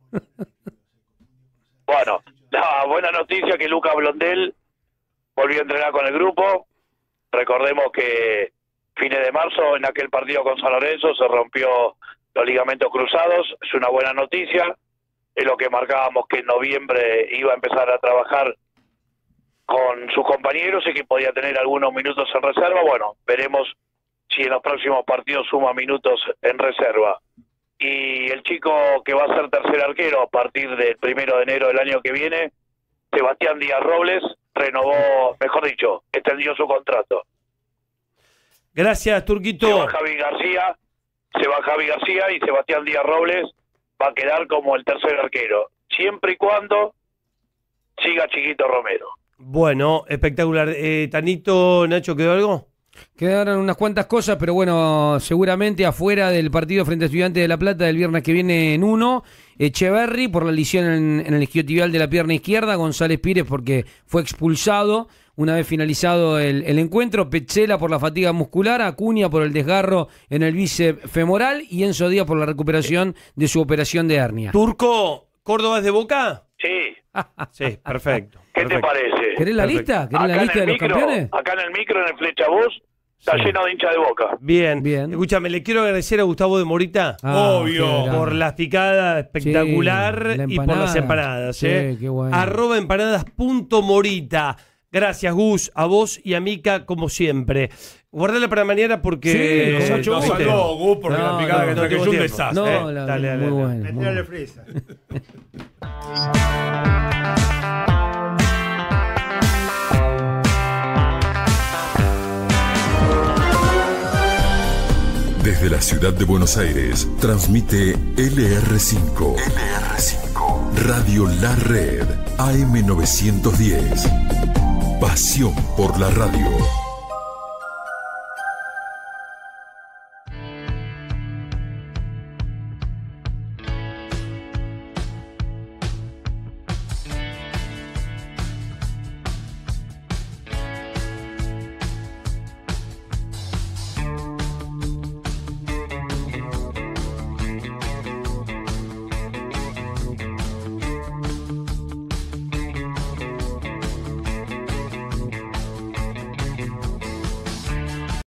Bueno, la buena noticia que Luca Blondel volvió a entrenar con el grupo. Recordemos que fines de marzo, en aquel partido con San Lorenzo, se rompió los ligamentos cruzados. Es una buena noticia. Es lo que marcábamos, que en noviembre iba a empezar a trabajar con sus compañeros y que podía tener algunos minutos en reserva. Bueno, veremos si en los próximos partidos suma minutos en reserva. Y el chico que va a ser tercer arquero a partir del 1 de enero del año que viene, Sebastián Díaz Robles, renovó, mejor dicho, extendió su contrato. Gracias, Turquito. Se va Javi García y Sebastián Díaz Robles va a quedar como el tercer arquero, siempre y cuando siga Chiquito Romero. Bueno, espectacular. Tanito, Nacho, ¿quedó algo? Quedaron unas cuantas cosas, pero bueno, seguramente afuera del partido frente a Estudiantes de La Plata del viernes que viene en 1. Echeverri por la lesión en el isquiotibial de la pierna izquierda. González Pires porque fue expulsado una vez finalizado el encuentro. Petzela por la fatiga muscular. Acuña por el desgarro en el bíceps femoral. Y Enzo Díaz por la recuperación de su operación de hernia. Turco, ¿Córdoba es de Boca? Sí. Sí, perfecto. ¿Qué te parece? ¿Querés la lista? ¿Querés la lista de los campeones? Acá en el micro, en el Flechabús, está lleno de hinchas de Boca. Bien. Escúchame, le quiero agradecer a Gustavo de Morita. Obvio. Por las picadas espectacular y por las empanadas. Sí, qué bueno. @empanadas.morita. Gracias, Gus, a vos y a Mica, como siempre. Guardala para mañana porque... Sí, Gus, porque la picada que traje es un desastre. Dale. Muy bueno. Meterle frisa. Desde la ciudad de Buenos Aires, transmite LR5. Radio La Red, AM910. Pasión por la radio.